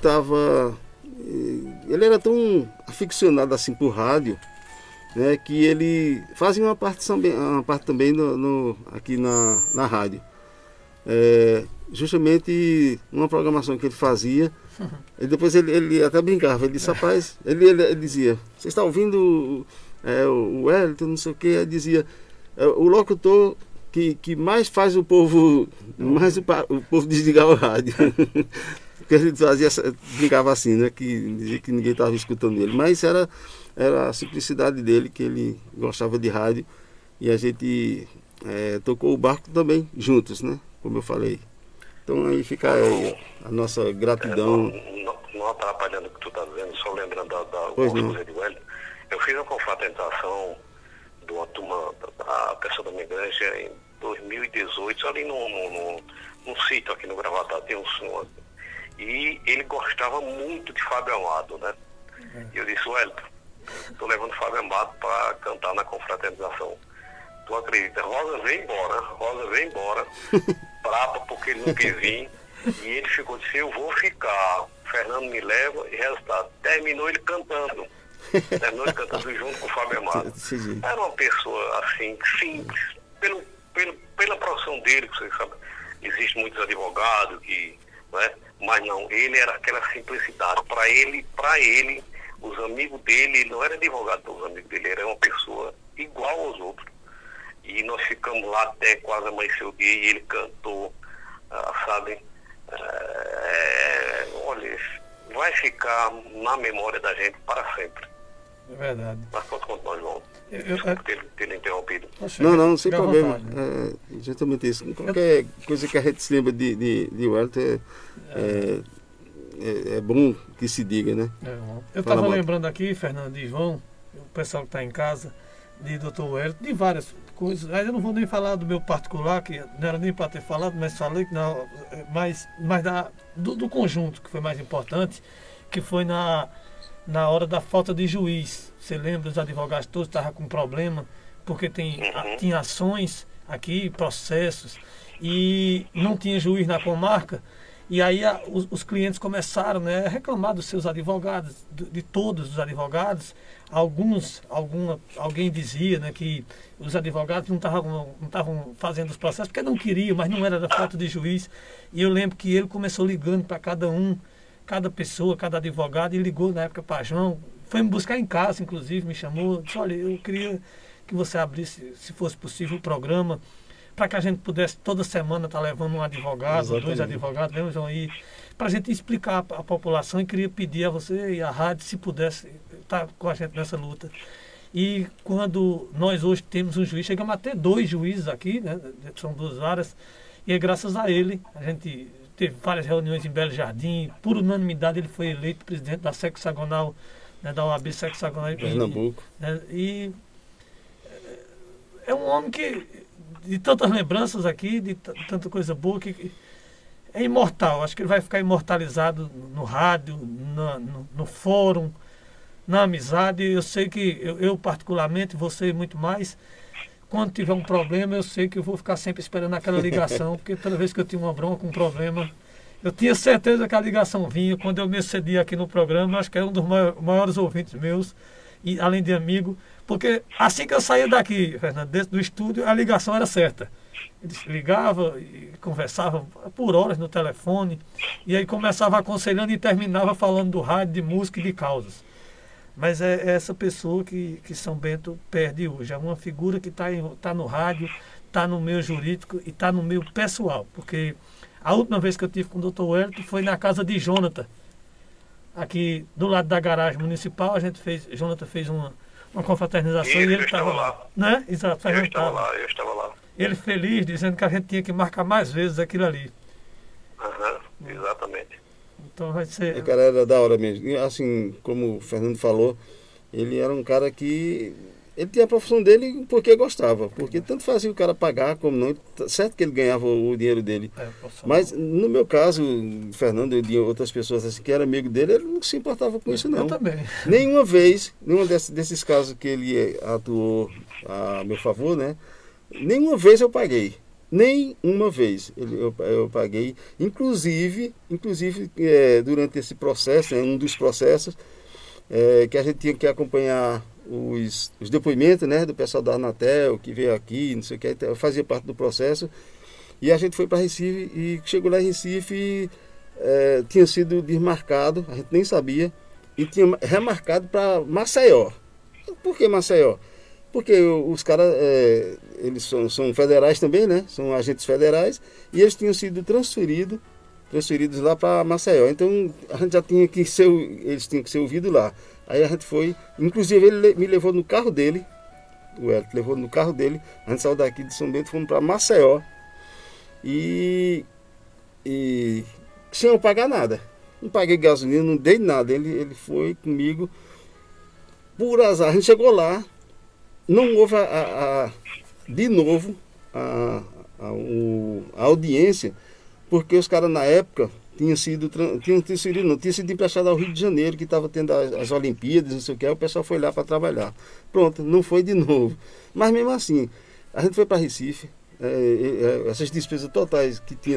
era tão aficionado assim por rádio, né, que ele fazia uma parte também aqui na rádio. Justamente uma programação que ele fazia, e depois ele até brincava, ele disse, rapaz, ele dizia, você está ouvindo o Wellington, não sei o que, ele dizia, o locutor que mais faz o povo desligar o rádio. Porque ele brincava assim, né, que dizia que ninguém estava escutando ele, mas era a simplicidade dele, que ele gostava de rádio, e a gente tocou o barco também juntos, né, como eu falei. Então aí fica aí a nossa gratidão. Não atrapalhando o que tu está dizendo, só lembrando da José de Wellington, eu fiz uma confraternização de uma turma da pessoa da minha igreja em 2018, ali num sítio aqui no Gravatá, tem um senhor, e ele gostava muito de Fábio Amado, né? E eu disse, Wellington, estou levando Fábio Amado para cantar na confraternização. Tu acredita? Rosa veio embora, brava porque ele não quis vir, e ele ficou, disse, eu vou ficar, Fernando me leva, e resultado, terminou ele cantando junto com o Fábio Amado. Era uma pessoa assim, simples, pela profissão dele, você sabe, existem muitos advogados que, né, mas não, ele era aquela simplicidade. Para ele, os amigos dele, ele não era advogado pelos amigos dele, era uma pessoa igual aos outros. E nós ficamos lá até quase amanhecer o dia e ele cantou, sabe, olha, vai ficar na memória da gente para sempre. É verdade. Mas pode continuar, João. Ter interrompido. Não, sem problema. Exatamente isso. Qualquer coisa que a gente se lembra de Wellington é bom que se diga, né? Eu estava lembrando aqui, Fernando e João, o pessoal que está em casa, de Dr. Wellington, de várias coisas. Aí eu não vou nem falar do meu particular, que não era nem para ter falado, mas falei que não, mas do conjunto, que foi mais importante, que foi na hora da falta de juiz. Você lembra, os advogados todos estavam com problema, porque tinha ações aqui, processos, e não tinha juiz na comarca. E aí os clientes começaram, né, a reclamar dos seus advogados, de todos os advogados. Alguém dizia, né, que os advogados não estavam fazendo os processos porque não queriam, mas não era da falta de juiz. E eu lembro que ele começou ligando para cada pessoa, cada advogado, e ligou na época para João. Foi me buscar em casa, inclusive, me chamou, disse, olha, eu queria que você abrisse, se fosse possível, o programa, para que a gente pudesse toda semana estar levando um advogado, ou 2 advogados, lembra, João, para a gente explicar à população, e queria pedir a você e à rádio, se pudesse estar com a gente nessa luta. E quando nós hoje temos um juiz, chegamos a ter 2 juízes aqui, né, são 2 áreas, e é graças a ele, a gente teve várias reuniões em Belo Jardim, por unanimidade ele foi eleito presidente da seccional, né, da OAB seccional Pernambuco. E é um homem que, de tantas lembranças aqui, de tanta coisa boa, que é imortal. Acho que ele vai ficar imortalizado no rádio, no fórum, na amizade. Eu sei que eu particularmente, você muito mais, quando tiver um problema, eu sei que eu vou ficar sempre esperando aquela ligação, porque toda vez que eu tinha uma bronca, um problema, eu tinha certeza que a ligação vinha. Quando eu me excedi aqui no programa, acho que é um dos maiores ouvintes meus, e além de amigo, porque assim que eu saía daqui, Fernando, dentro do estúdio, a ligação era certa. Ele ligava e conversava por horas no telefone, e aí começava aconselhando e terminava falando do rádio, de música e de causas. Mas é essa pessoa que São Bento perde hoje. É uma figura que está no rádio, está no meio jurídico e está no meio pessoal. Porque a última vez que eu tive com o Dr. Wellington foi na casa de Jonathan, aqui do lado da garagem municipal. Jonathan fez uma confraternização e ele estava lá. Né? Exato, eu estava lá. Ele feliz, dizendo que a gente tinha que marcar mais vezes aquilo ali. Exatamente. Então vai ser... O cara era da hora mesmo. E, assim, como o Fernando falou, ele era um cara que ele tinha a profissão dele porque gostava, porque tanto fazia o cara pagar como não, certo que ele ganhava o dinheiro dele. Mas no meu caso, Fernando, e de outras pessoas assim, que era amigo dele, ele não se importava com isso não. Eu também. Nenhuma vez, nenhum desses casos que ele atuou a meu favor, né? Nenhuma vez eu paguei. Nenhuma vez eu paguei. Inclusive durante esse processo, um dos processos, que a gente tinha que acompanhar os depoimentos, né, do pessoal da Anatel, que veio aqui, não sei o que, fazia parte do processo. E a gente foi para Recife e chegou lá em Recife, tinha sido desmarcado, a gente nem sabia, e tinha remarcado para Maceió. Por que Maceió? Porque os caras, eles são federais também, né? São agentes federais, e eles tinham sido transferidos lá para Maceió. Então a gente já tinha que ser, eles tinham que ser ouvidos lá. Aí a gente foi, inclusive ele me levou no carro dele, o Hélito levou no carro dele, a gente saiu daqui de São Bento, fomos para Maceió e sem eu pagar nada. Não paguei gasolina, não dei nada. Ele foi comigo, por azar. A gente chegou lá, não houve de novo a audiência, porque os caras na época tinham sido emprestado ao Rio de Janeiro, que estava tendo as Olimpíadas, não sei o que, aí o pessoal foi lá para trabalhar. Pronto, não foi de novo. Mas mesmo assim, a gente foi para Recife, essas despesas totais que tinha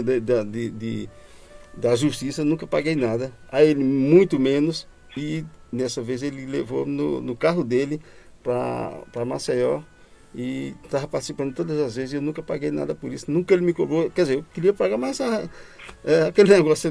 da justiça, nunca paguei nada. A ele muito menos, e nessa vez ele levou no carro dele para Maceió e estava participando todas as vezes e eu nunca paguei nada por isso. Nunca ele me cobrou, quer dizer, eu queria pagar, mas aquele negócio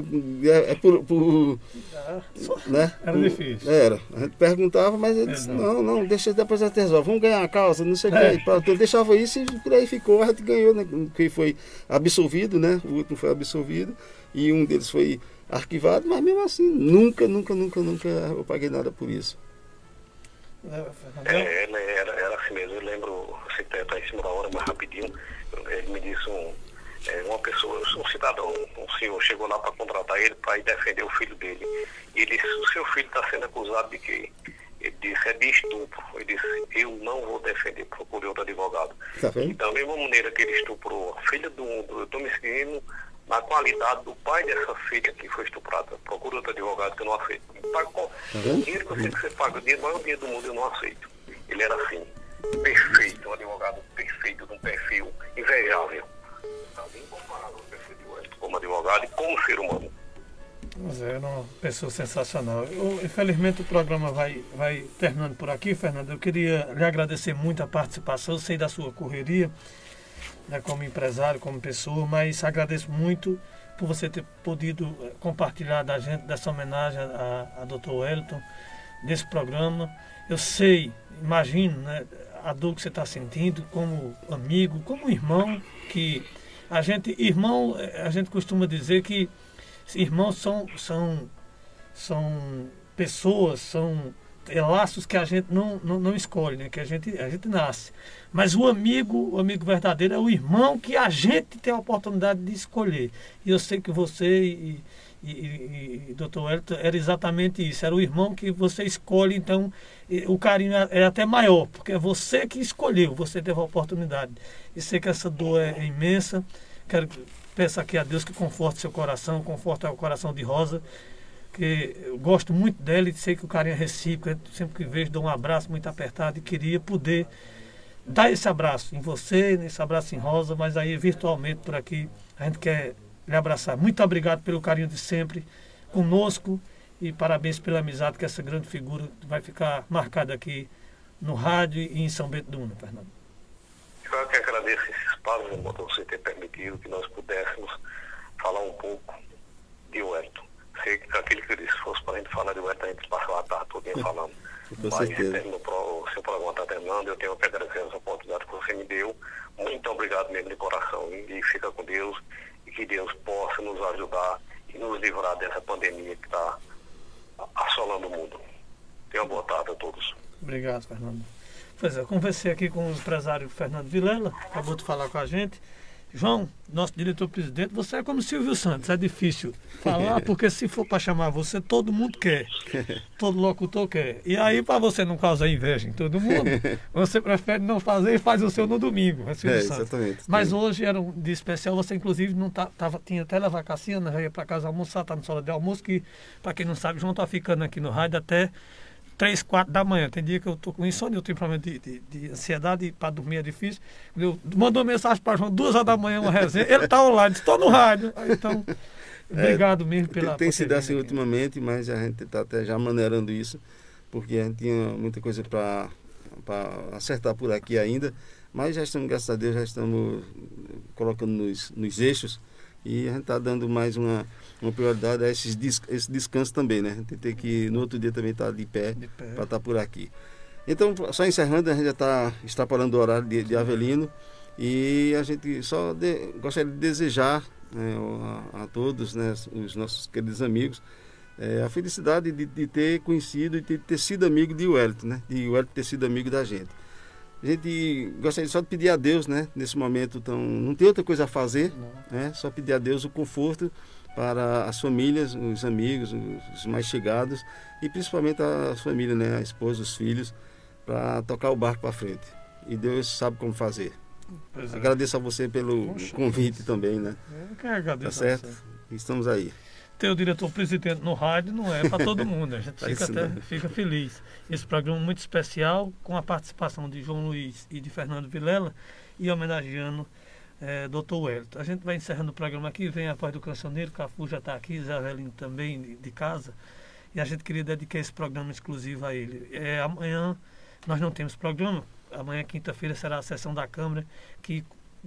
né? Era difícil. Era. A gente perguntava, mas ele disse, não, deixa depois a gente resolve, vamos ganhar a causa, não sei o que. Eu deixava isso e por aí ficou, a gente ganhou, né? Que foi absolvido, né? O último foi absolvido e um deles foi arquivado, mas mesmo assim, nunca eu paguei nada por isso. Era assim mesmo. Eu lembro, você está em cima da hora, mas rapidinho, ele me disse uma pessoa, um cidadão, um senhor chegou lá para contratar ele para ir defender o filho dele. E ele disse, o seu filho está sendo acusado de quê? Ele disse, é de estupro. Ele disse, eu não vou defender, procure outro advogado. Tá bem? E da mesma maneira que ele estuprou a filha eu estou me inscrevendo na qualidade do pai dessa filha que foi estuprada. Procura outro advogado que eu não aceito. O dinheiro que eu sei que você paga, o maior dinheiro do mundo eu não aceito. Ele era assim, perfeito, um advogado perfeito, de um perfil invejável. Está incomparável o perfil de Wellington como advogado e como ser humano. Mas era uma pessoa sensacional. Infelizmente o programa vai terminando por aqui, Fernando. Eu queria lhe agradecer muito a participação. Eu sei da sua correria, né, como empresário, como pessoa, mas agradeço muito por você ter podido compartilhar da gente dessa homenagem a Dr. Wellington, desse programa. Eu sei, imagino, né, a dor que você está sentindo como amigo, como irmão, que a gente costuma dizer que irmãos são pessoas, são laços que a gente não escolhe, né? Que a gente nasce. Mas o amigo verdadeiro é o irmão que a gente tem a oportunidade de escolher. E eu sei que você e Dr. Wellington era exatamente isso. Era o irmão que você escolhe, então o carinho é até maior, porque é você que escolheu, você teve a oportunidade. E sei que essa dor é imensa. Quero peço aqui a Deus que conforte seu coração, conforte o coração de Rosa, que eu gosto muito dela e sei que o carinho é recíproco. Sempre que vejo, dou um abraço muito apertado e queria poder dar esse abraço em você, esse abraço em Rosa, mas aí virtualmente por aqui a gente quer lhe abraçar. Muito obrigado pelo carinho de sempre conosco e parabéns pela amizade, que essa grande figura vai ficar marcada aqui no rádio e em São Bento do Una, Fernando. Eu que agradeço esse espaço, irmão, por você ter permitido que nós pudéssemos falar um pouco de Wellington. Sei que aquilo que eu disse, se fosse para a gente falar de Wellington, a gente passava a tarde toda falando. Mas o seu programa está terminando, eu tenho que agradecer essa oportunidade que você me deu. Muito obrigado mesmo de coração. E fica com Deus e que Deus possa nos ajudar e nos livrar dessa pandemia que está assolando o mundo. Tenha uma boa tarde a todos. Obrigado, Fernando. Pois é, eu conversei aqui com o empresário Fernando Vilela, acabou de falar com a gente. João, nosso diretor-presidente, você é como Silvio Santos, é difícil falar, porque se for para chamar você, todo mundo quer, todo locutor quer. E aí, para você não causar inveja em todo mundo, você prefere não fazer e faz o seu no domingo, é Silvio Santos. Exatamente. Mas hoje era um dia especial, você inclusive não tinha até levar a Cassiana, já ia para casa almoçar, tá na sala de almoço, que, para quem não sabe, João tá ficando aqui no rádio até 3, 4 da manhã. Tem dia que eu tô com insônia, eu tenho problema de ansiedade, para dormir é difícil. Eu mandou mensagem para João, 2 horas da manhã, uma resenha. Ele tá online, estou no rádio. Então, obrigado mesmo pela... Tem sido assim ultimamente, mas a gente está até já maneirando isso, porque a gente tinha muita coisa para acertar por aqui ainda, mas já estamos, graças a Deus, já estamos colocando nos eixos. E a gente está dando mais uma prioridade a esse descanso também, né? A gente tem que, no outro dia, também estar de pé para estar por aqui. Então, só encerrando, a gente já está extrapolando o horário de Avelino. E a gente só gostaria de desejar, né, a todos, né, os nossos queridos amigos, a felicidade de ter conhecido e de ter sido amigo de Wellington, né? De Wellington ter sido amigo da gente. A gente gostaria só de pedir a Deus, né, nesse momento, então, não tem outra coisa a fazer, né, só pedir a Deus o conforto para as famílias, os amigos, os mais chegados e principalmente a família, né, a esposa, os filhos, para tocar o barco para frente. E Deus sabe como fazer. Agradeço a você pelo convite também, né? Eu que agradeço. Tá certo? Estamos aí. Ter o diretor-presidente no rádio não é para todo mundo, a gente fica feliz. Esse programa é muito especial, com a participação de João Luiz e de Fernando Vilela, e homenageando Dr. Wellington. A gente vai encerrando o programa aqui, vem a voz do cancioneiro, Cafu já está aqui, Zé Avelino também, de casa, e a gente queria dedicar esse programa exclusivo a ele. Amanhã nós não temos programa, amanhã, quinta-feira, será a sessão da Câmara, que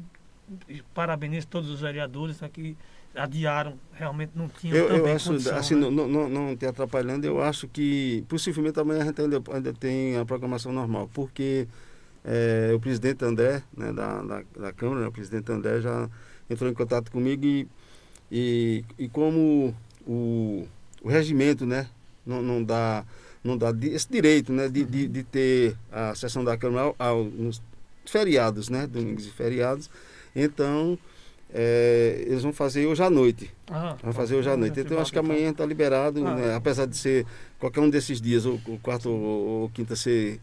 parabenizo todos os vereadores, né, que adiaram, realmente não tinham eu acho, condição, assim, né? não te atrapalhando, eu acho que possivelmente amanhã a gente ainda tem a programação normal, porque o presidente André, né, da Câmara, né, o presidente André já entrou em contato comigo e como o regimento, né, não dá esse direito, né, de ter a sessão da Câmara nos feriados, né, domingos e feriados, então eles vão fazer hoje à noite. Vão fazer hoje à noite. Então acho que amanhã está liberado, né? Apesar de ser qualquer um desses dias, ou quarta ou quinta ser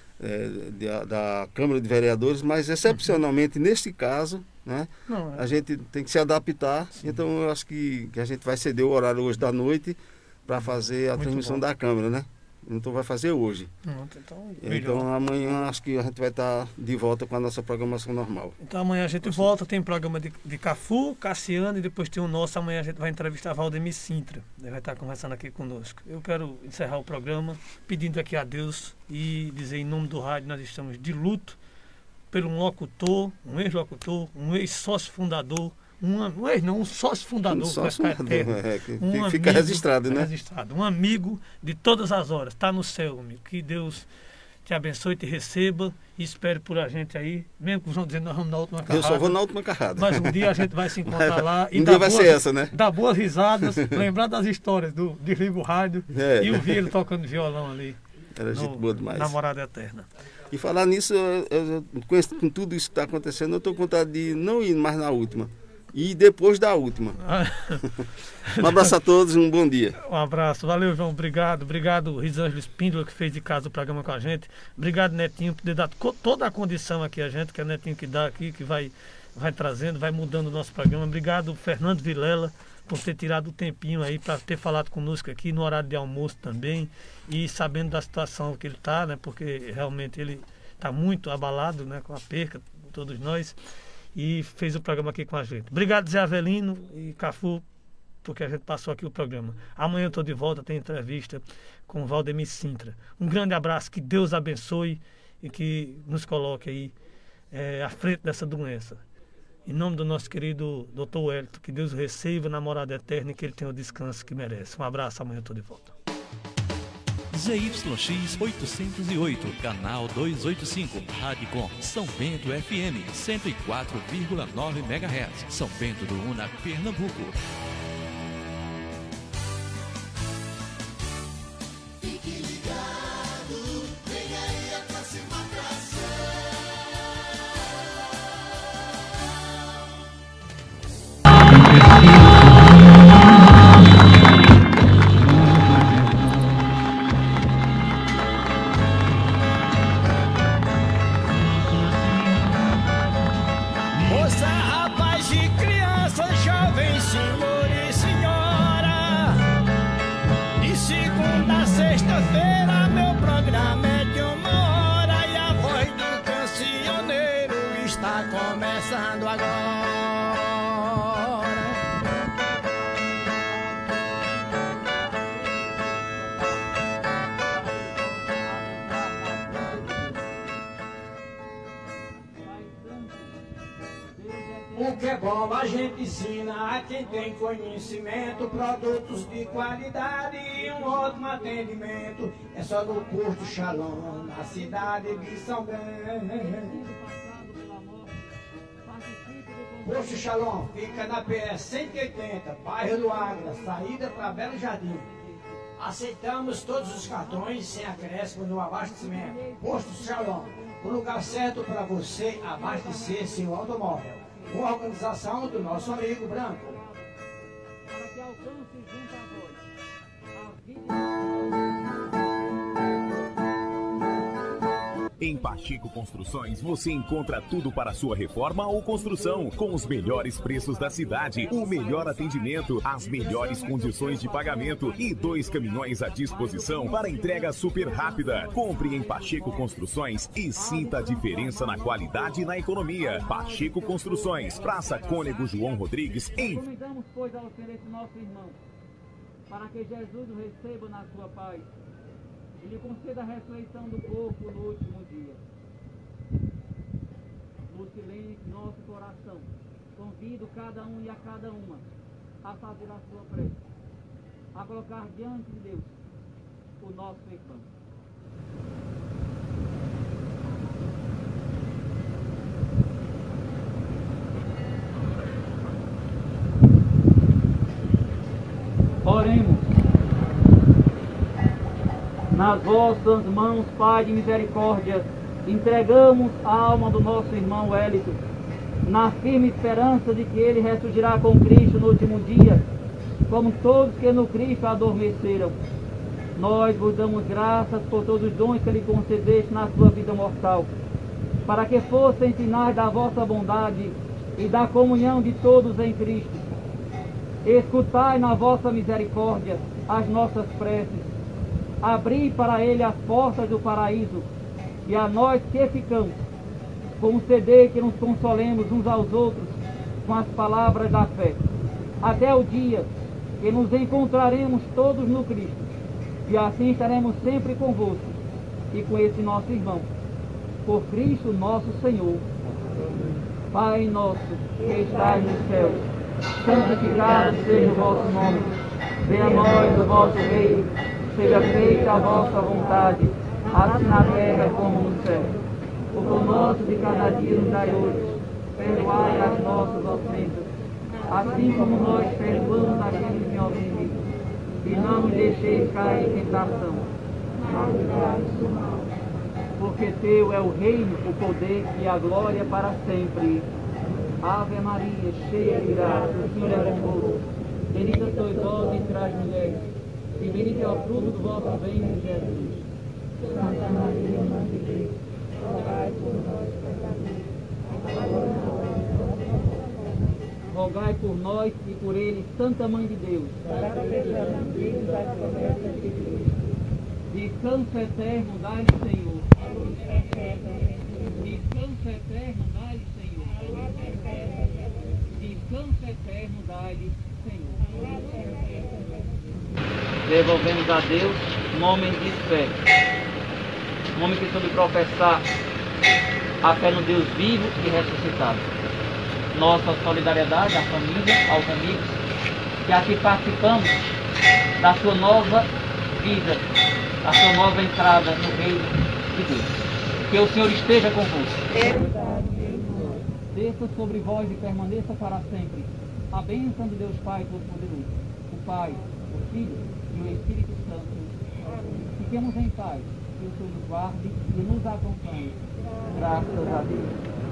da Câmara de Vereadores, mas excepcionalmente neste caso, né, a gente tem que se adaptar. Sim. Então eu acho que a gente vai ceder o horário hoje da noite para fazer a transmissão da Câmara, né? Então vai fazer hoje. Então amanhã acho que a gente vai estar de volta com a nossa programação normal. Então amanhã a gente volta, tem programa de Cafu, Cassiano, e depois tem o nosso. Amanhã a gente vai entrevistar Valdemir Sintra. Ele vai estar conversando aqui conosco. Eu quero encerrar o programa pedindo aqui a Deus e dizer em nome do rádio, nós estamos de luto por um locutor, um ex-locutor, um ex-sócio fundador, um sócio fundador, fica registrado, né? Um amigo de todas as horas, está no céu, amigo. Que Deus te abençoe, te receba e espere por a gente aí, mesmo que vão dizer nós vamos na última carrada. Eu só vou na última carrada. Mas um dia a gente vai se encontrar lá e dia vai ser essa, né? Dar boas risadas, lembrar das histórias do Desliga o Rádio e ouvir ele tocando violão ali. Era gente boa demais. Namorada Eterna. E falar nisso, com tudo isso que está acontecendo, eu estou com vontade de não ir mais na última. E depois da última. Um abraço a todos e um bom dia. Um abraço. Valeu, João. Obrigado. Obrigado, Risângelo Espíndola, que fez de casa o programa com a gente. Obrigado, Netinho, por ter dado toda a condição aqui a gente, que é o Netinho que dá aqui, que vai trazendo, vai mudando o nosso programa. Obrigado, Fernando Vilela, por ter tirado o tempinho aí para ter falado conosco aqui no horário de almoço também. E sabendo da situação que ele está, né? Porque realmente ele está muito abalado, né, com a perca, todos nós. E fez o programa aqui com a gente. Obrigado, Zé Avelino e Cafu, porque a gente passou aqui o programa. Amanhã eu estou de volta, tem entrevista com o Valdemir Sintra. Um grande abraço, que Deus abençoe e que nos coloque aí à frente dessa doença. Em nome do nosso querido Dr. Wellington, que Deus o receba na morada eterna e que ele tenha o descanso que merece. Um abraço, amanhã eu estou de volta. ZYX 808, canal 285, Radicom, São Bento FM, 104,9 MHz, São Bento do Una, Pernambuco. moça, rapaz e criança, jovem, senhor e senhora. De segunda a sexta-feira meu programa é de 1 hora e a voz do cancioneiro está começando agora. O que é bom a gente ensina a quem tem conhecimento, produtos de qualidade e um ótimo atendimento. É só no Posto Shalom, na cidade de São Bento. Posto Shalom fica na PS 180, bairro do Agra, saída para Belo Jardim. Aceitamos todos os cartões sem acréscimo no abastecimento. Posto Shalom, o lugar certo para você abastecer seu automóvel. Uma organização do nosso amigo Branco. Para que alcance junto a Em Pacheco Construções você encontra tudo para sua reforma ou construção, com os melhores preços da cidade, o melhor atendimento, as melhores condições de pagamento e 2 caminhões à disposição para entrega super rápida. Compre em Pacheco Construções e sinta a diferença na qualidade e na economia. Pacheco Construções, Praça Cônego João Rodrigues, em... Convidamos, pois, a oferecer nosso irmão, para que Jesus o receba na sua paz e lhe conceda a ressurreição do corpo no último dia. No silêncio de nosso coração, convido cada um e a cada uma a fazer a sua prece, a colocar diante de Deus o nosso irmão. Oremos. Nas vossas mãos, Pai de misericórdia, entregamos a alma do nosso irmão Wellington, na firme esperança de que ele ressurgirá com Cristo no último dia, como todos que no Cristo adormeceram. Nós vos damos graças por todos os dons que ele concedeste na sua vida mortal, para que fossem sinais da vossa bondade e da comunhão de todos em Cristo. Escutai na vossa misericórdia as nossas preces, abri para ele as portas do paraíso, e a nós que ficamos, conceder que nos consolemos uns aos outros com as palavras da fé, até o dia que nos encontraremos todos no Cristo, e assim estaremos sempre convosco e com esse nosso irmão, por Cristo nosso Senhor. Pai nosso que estás nos céus, santificado seja o vosso nome, venha a nós o vosso reino, seja feita a vossa vontade, assim na terra como no céu. O pão nosso de cada dia nos dai hoje, perdoai as nossas ofensas, assim como nós perdoamos aqueles que nos ofendem, e não nos deixeis cair em tentação, mas livrai-nos do mal. Porque teu é o reino, o poder e a glória para sempre. Ave Maria, cheia de graça, o Senhor é convosco. Bendita sois vós entre as mulheres, e bendito é o fruto do vosso ventre, Jesus. Santa Maria, Mãe de Deus, rogai por nós, pecadores, agora e na hora de nossa morte. Rogai por nós e por ele, Santa Mãe de Deus, para que sejamos dignos das promessas de Deus. Descanso eterno, dai-lhe, Senhor. Descanso eterno, dai-lhe, Senhor. Descanso eterno, dai-lhe, Senhor. Devolvemos a Deus nome de fé, nome que soube professar a fé no Deus vivo e ressuscitado. Nossa solidariedade à família, aos amigos, que aqui participamos da sua nova vida, a sua nova entrada no reino de Deus. Que o Senhor esteja convosco. Desça sobre vós e permaneça para sempre a bênção de Deus Pai Todo-Poderoso, o Pai, o Filho e o Espírito Santo. Fiquemos em paz, que o Senhor nos guarde e nos acompanhe. Graças a Deus.